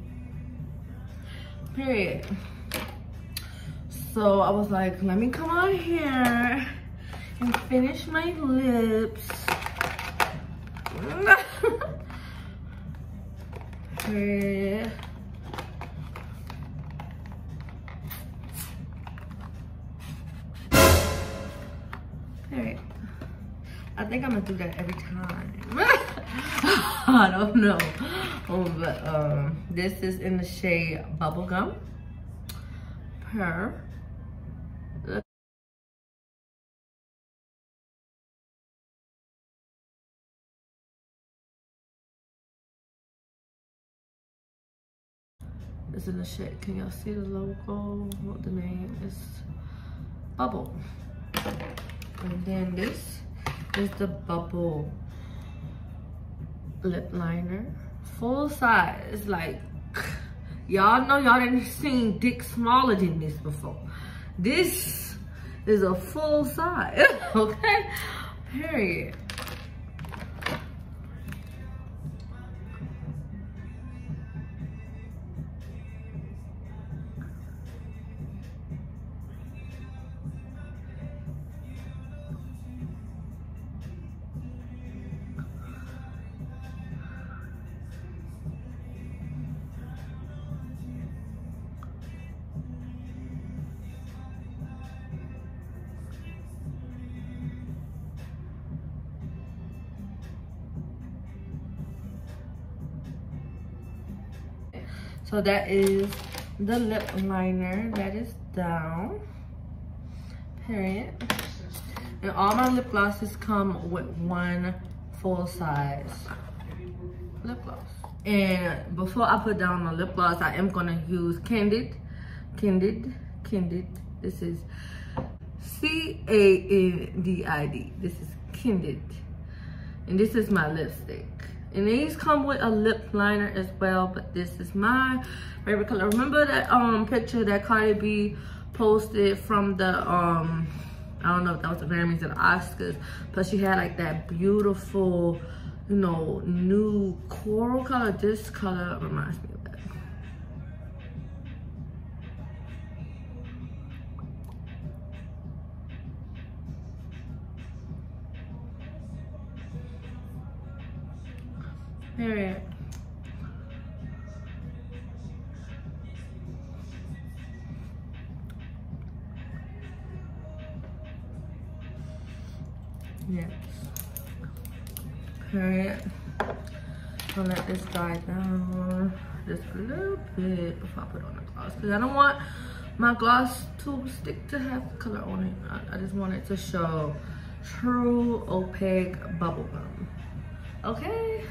Period. So I was like, let me come on here and finish my lips. Yeah. Alright. I think I'm gonna do that every time. I don't know. Oh, but um, this is in the shade Bubblegum. Per. This is the shit. Can y'all see the logo? What the name is? Bubble. And then this is the Bubble lip liner. Full size. Like, Y'all know y'all didn't seen dick smaller than this before. This is a full size, okay? Period. So that is the lip liner that is down, period. And all my lip glosses come with one full size lip gloss. And before I put down my lip gloss, I am gonna use Candid, Candid, Candid. This is C A N D I D. This is Candid. And this is my lipstick. And these come with a lip liner as well, but this is my favorite color. Remember that um picture that Cardi B posted from the um I don't know if that was the Grammys or the Oscars, but she had like that beautiful, you know, new coral color. This color reminds me of that. Period. Yes. Period. I'll let this dry down just a little bit before I put on the gloss, because I don't want my gloss to stick to have color on it. I, I just want it to show true opaque bubble gum. Okay.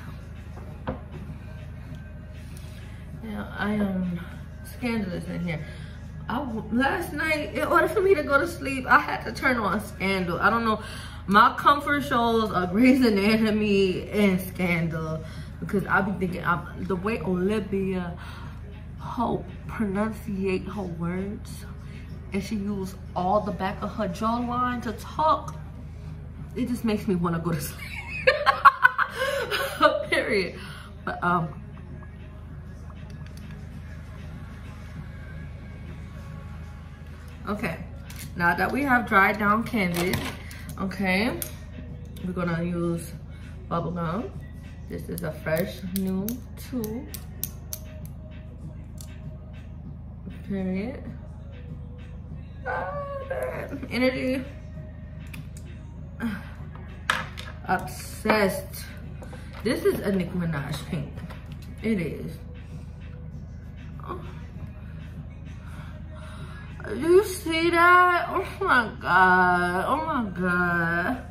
Now I am scandalous in here. I, last night, in order for me to go to sleep, I had to turn on Scandal. I don't know. My comfort shows are Grey's Anatomy and Scandal, because I be thinking I'm, the way Olivia Hope pronunciate her words, and she used all the back of her jawline to talk, it just makes me want to go to sleep. Period. But um. Okay, now that we have dried down Candid, okay, we're gonna use bubble gum. This is a fresh new tube. Period. Ah, energy. Obsessed. This is a Nicki Minaj pink. It is. Oh. Do you see that? Oh my God. Oh my God.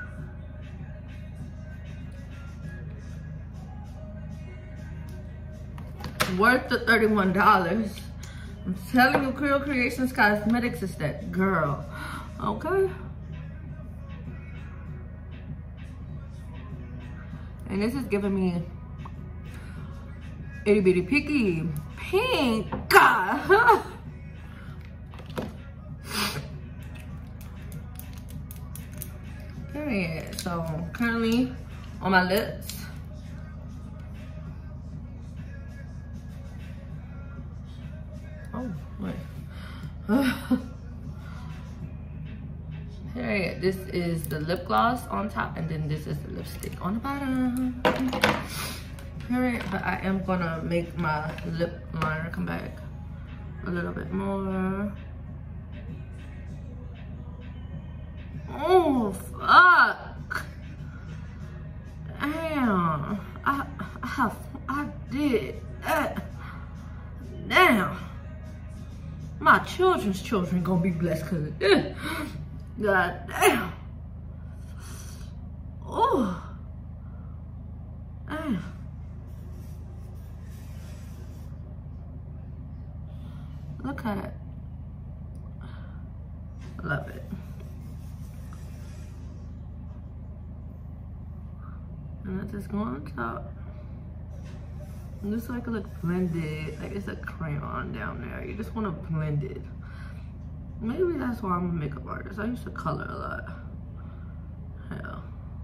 Worth the thirty-one dollars. I'm telling you, Creole Creations Cosmetics is that girl. Okay? And this is giving me itty bitty picky pink. God. Period. So currently on my lips. Oh wait. Period. This is the lip gloss on top, and then this is the lipstick on the bottom. Period. But I am gonna make my lip liner come back a little bit more. Oh, fuck. Damn. I, I have, I did that. Damn. My children's children gonna be blessed because of this. God damn. Oh. Damn. Look at it. Love it. And let's just go on top. Just like it looks blended, like it's a crayon down there. You just want to blend it. Maybe that's why I'm a makeup artist. I used to color a lot. Hell.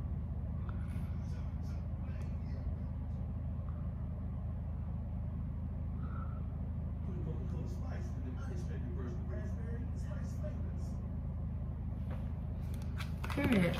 Period.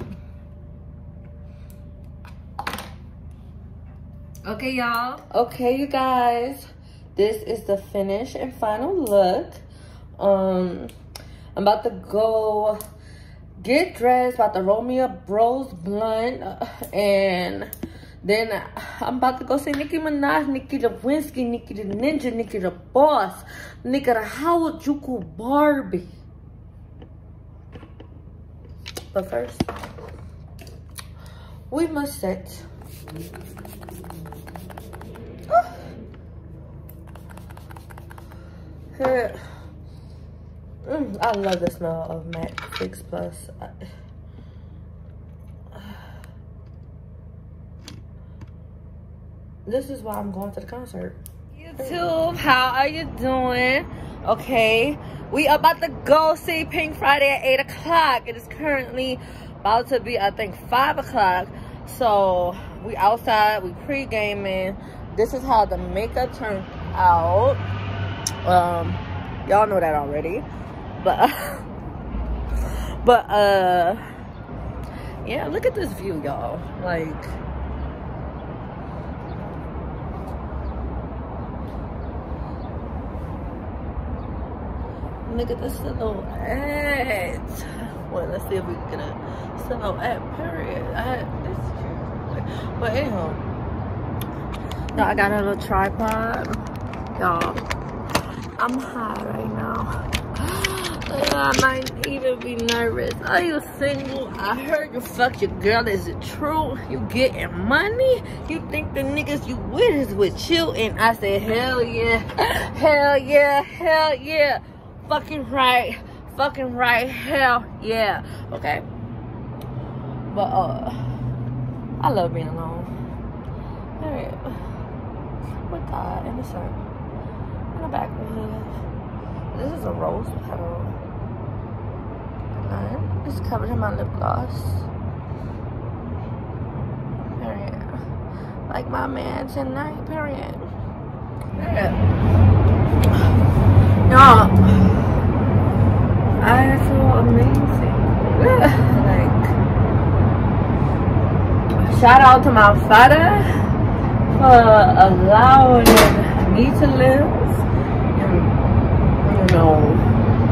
Okay, y'all. Okay, you guys. This is the finished and final look. Um, I'm about to go get dressed, about to roll me a Bros blunt, uh, and then I'm about to go see Nicki Minaj, Nicki the Winsky, Nicki the Ninja, Nicki the Boss, Nicki the Harajuku Barbie. But first, we must set. Here. Mm, I love the smell of MAC six plus. I, this is why I'm going to the concert. YouTube, how are you doing? Okay, we about to go see Pink Friday at eight o'clock. It is currently about to be, I think, five o'clock. So we outside, we pre-gaming. This is how the makeup turned out. Um, y'all know that already. But, but, uh, yeah, look at this view, y'all. Like, look at the silhouette. Well, let's see if we can get a silhouette, period. I, this is cute. But anyhow, y'all, I got a little tripod. Y'all, I'm high right now. I might even be nervous. Are you single? I heard you fucked your girl. Is it true? You getting money? You think the niggas you with is with you? And I said, hell yeah. Hell yeah. Hell yeah. Fucking right. Fucking right. Hell yeah. Okay. But, uh, I love being alone. Alright. With God in the sun. In the back of the hood. This is a rose petal. And it's covered in my lip gloss. Period. Like my man tonight. Period. Yeah. Y'all, I feel amazing. Like, shout out to my father for allowing me to live. And, you know,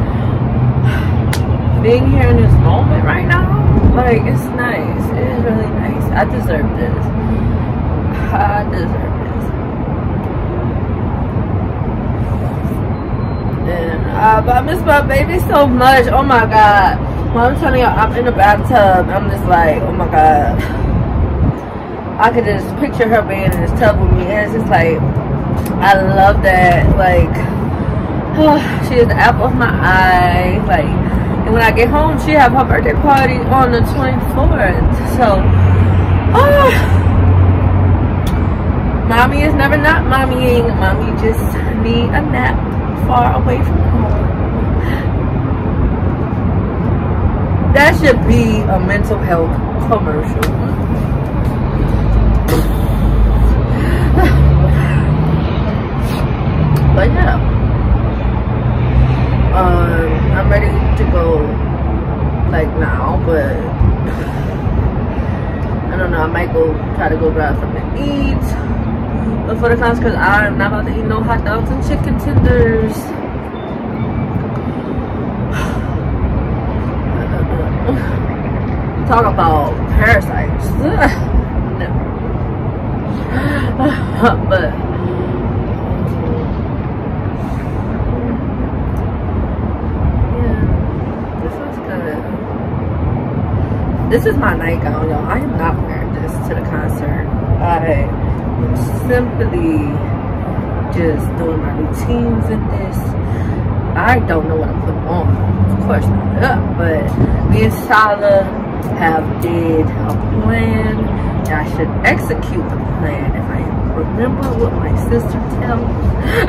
being here in this moment right now, like, it's nice. It is really nice. I deserve this. I deserve this. And uh, but I miss my baby so much. Oh my god. When I'm telling y'all, I'm in the bathtub. I'm just like, oh my god. I could just picture her being in this tub with me, and it's just like, I love that. Like, oh, she is the apple of my eye. Like. And when I get home, she have her birthday party on the twenty-fourth. So, oh, mommy is never not mommying. Mommy just need a nap far away from home. That should be a mental health commercial. But yeah. Um, I'm ready to go, like, now, but I don't know, I might go try to go grab something to eat before the concert, because I'm not about to eat no hot dogs and chicken tenders. Talk about parasites. No. But this is my nightgown, y'all. I am not wearing this to the concert. I am simply just doing my routines in this. I don't know what I'm putting on. Of course not. Yeah, but me and Shala have did a plan, and I should execute the plan if I remember what my sister tells me.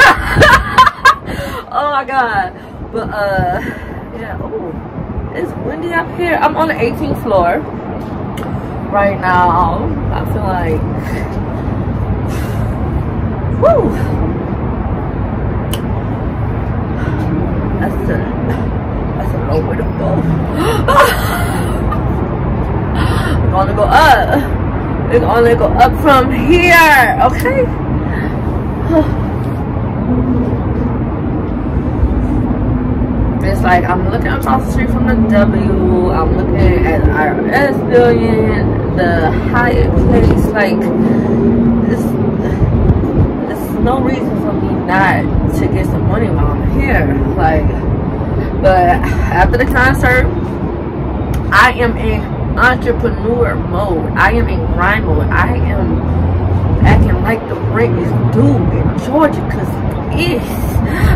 Oh my god. But uh yeah, oh, it's windy up here. I'm on the eighteenth floor right now. I feel like woo. That's a that's a low way to go. We're gonna go up. We're gonna go up from here, okay? It's like I'm looking across the street from the W. I'm looking at the I R S building, the Hyatt place. Like, it's, there's no reason for me not to get some money while I'm here. Like, but after the concert, I am in entrepreneur mode. I am in grind mode. I am acting like the rent is due in Georgia, cause it's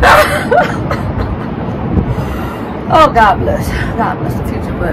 oh, God bless. God bless the future, but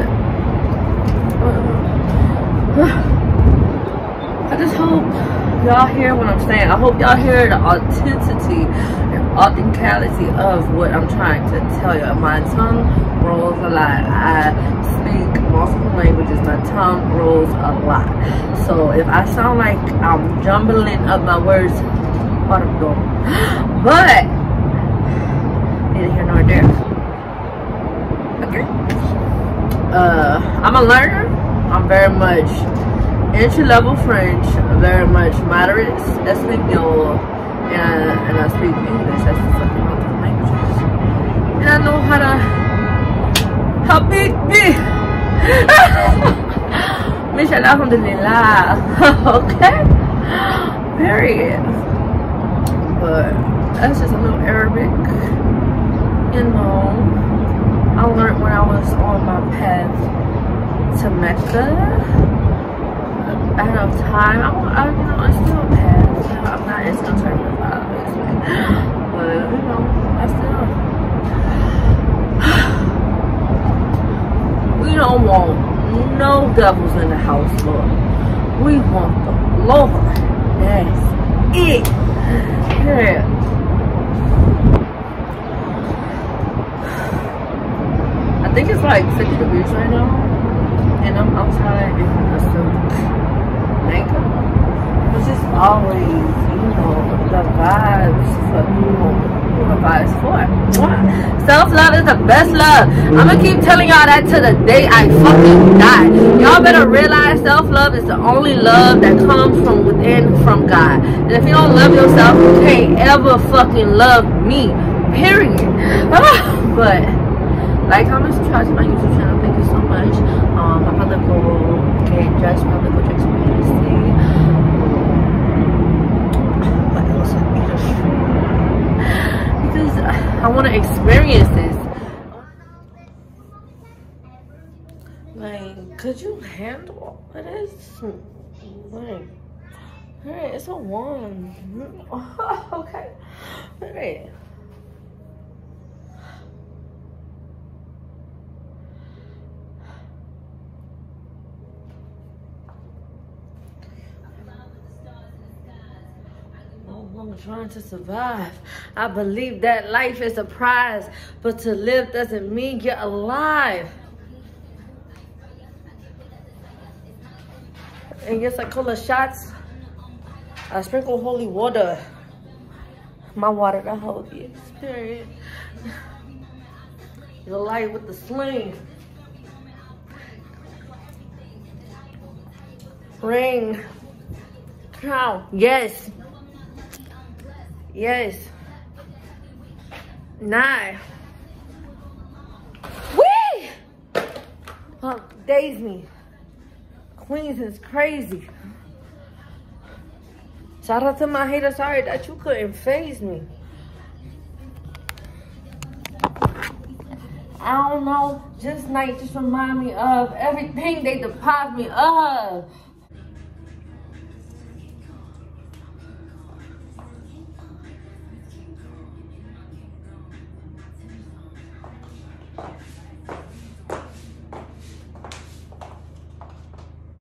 uh, I just hope y'all hear what I'm saying. I hope y'all hear the authenticity and authenticality of what I'm trying to tell you. My tongue rolls a lot. I speak multiple languages. My tongue rolls a lot. So if I sound like I'm jumbling up my words, what I'm doing. But neither here nor there. Okay. Uh, I'm a learner. I'm very much entry level French, very much moderate Espanol, and I, and I speak English. That's the fucking multiple languages. And I know how to help me be. Mishallah, alhamdulillah. Okay? Period. But that's just a little Arabic. You know, I learned when I was on my path to Mecca. Out of time, I, I, you know, I still path. I'm not instant terminal, obviously. But, you know, I still. We don't want no devils in the house, Lord. We want the Lord. That's it. Yeah. I think it's like fifty degrees right now, and I'm outside in a suit, makeup, which is always, you know, the vibes for people. Who the vibes for? Self-love is the best love. I'm gonna keep telling y'all that to the day I fucking die. Y'all better realize self-love is the only love that comes from within, from God. And if you don't love yourself, you can't ever fucking love me. Period. But like, comment, subscribe to my YouTube channel. Thank you so much. Um, I'm about to go get dressed. I'm about to go drink some Hennessy. What else? Eat a shrimp. Because I want to experience this. Like, could you handle all of this? Like, alright, it's a one. Okay. Alright. I'm trying to survive. I believe that life is a prize, but to live doesn't mean you're alive. And yes, I call the shots. I sprinkle holy water. My water to hold the experience. The light with the sling. Ring. Crown. Yes. Yes. Nine. Whee! Oh, daze me. Queens is crazy. Shout out to my hater. Sorry that you couldn't faze me. I don't know. Just night just remind me of everything they deprived me of.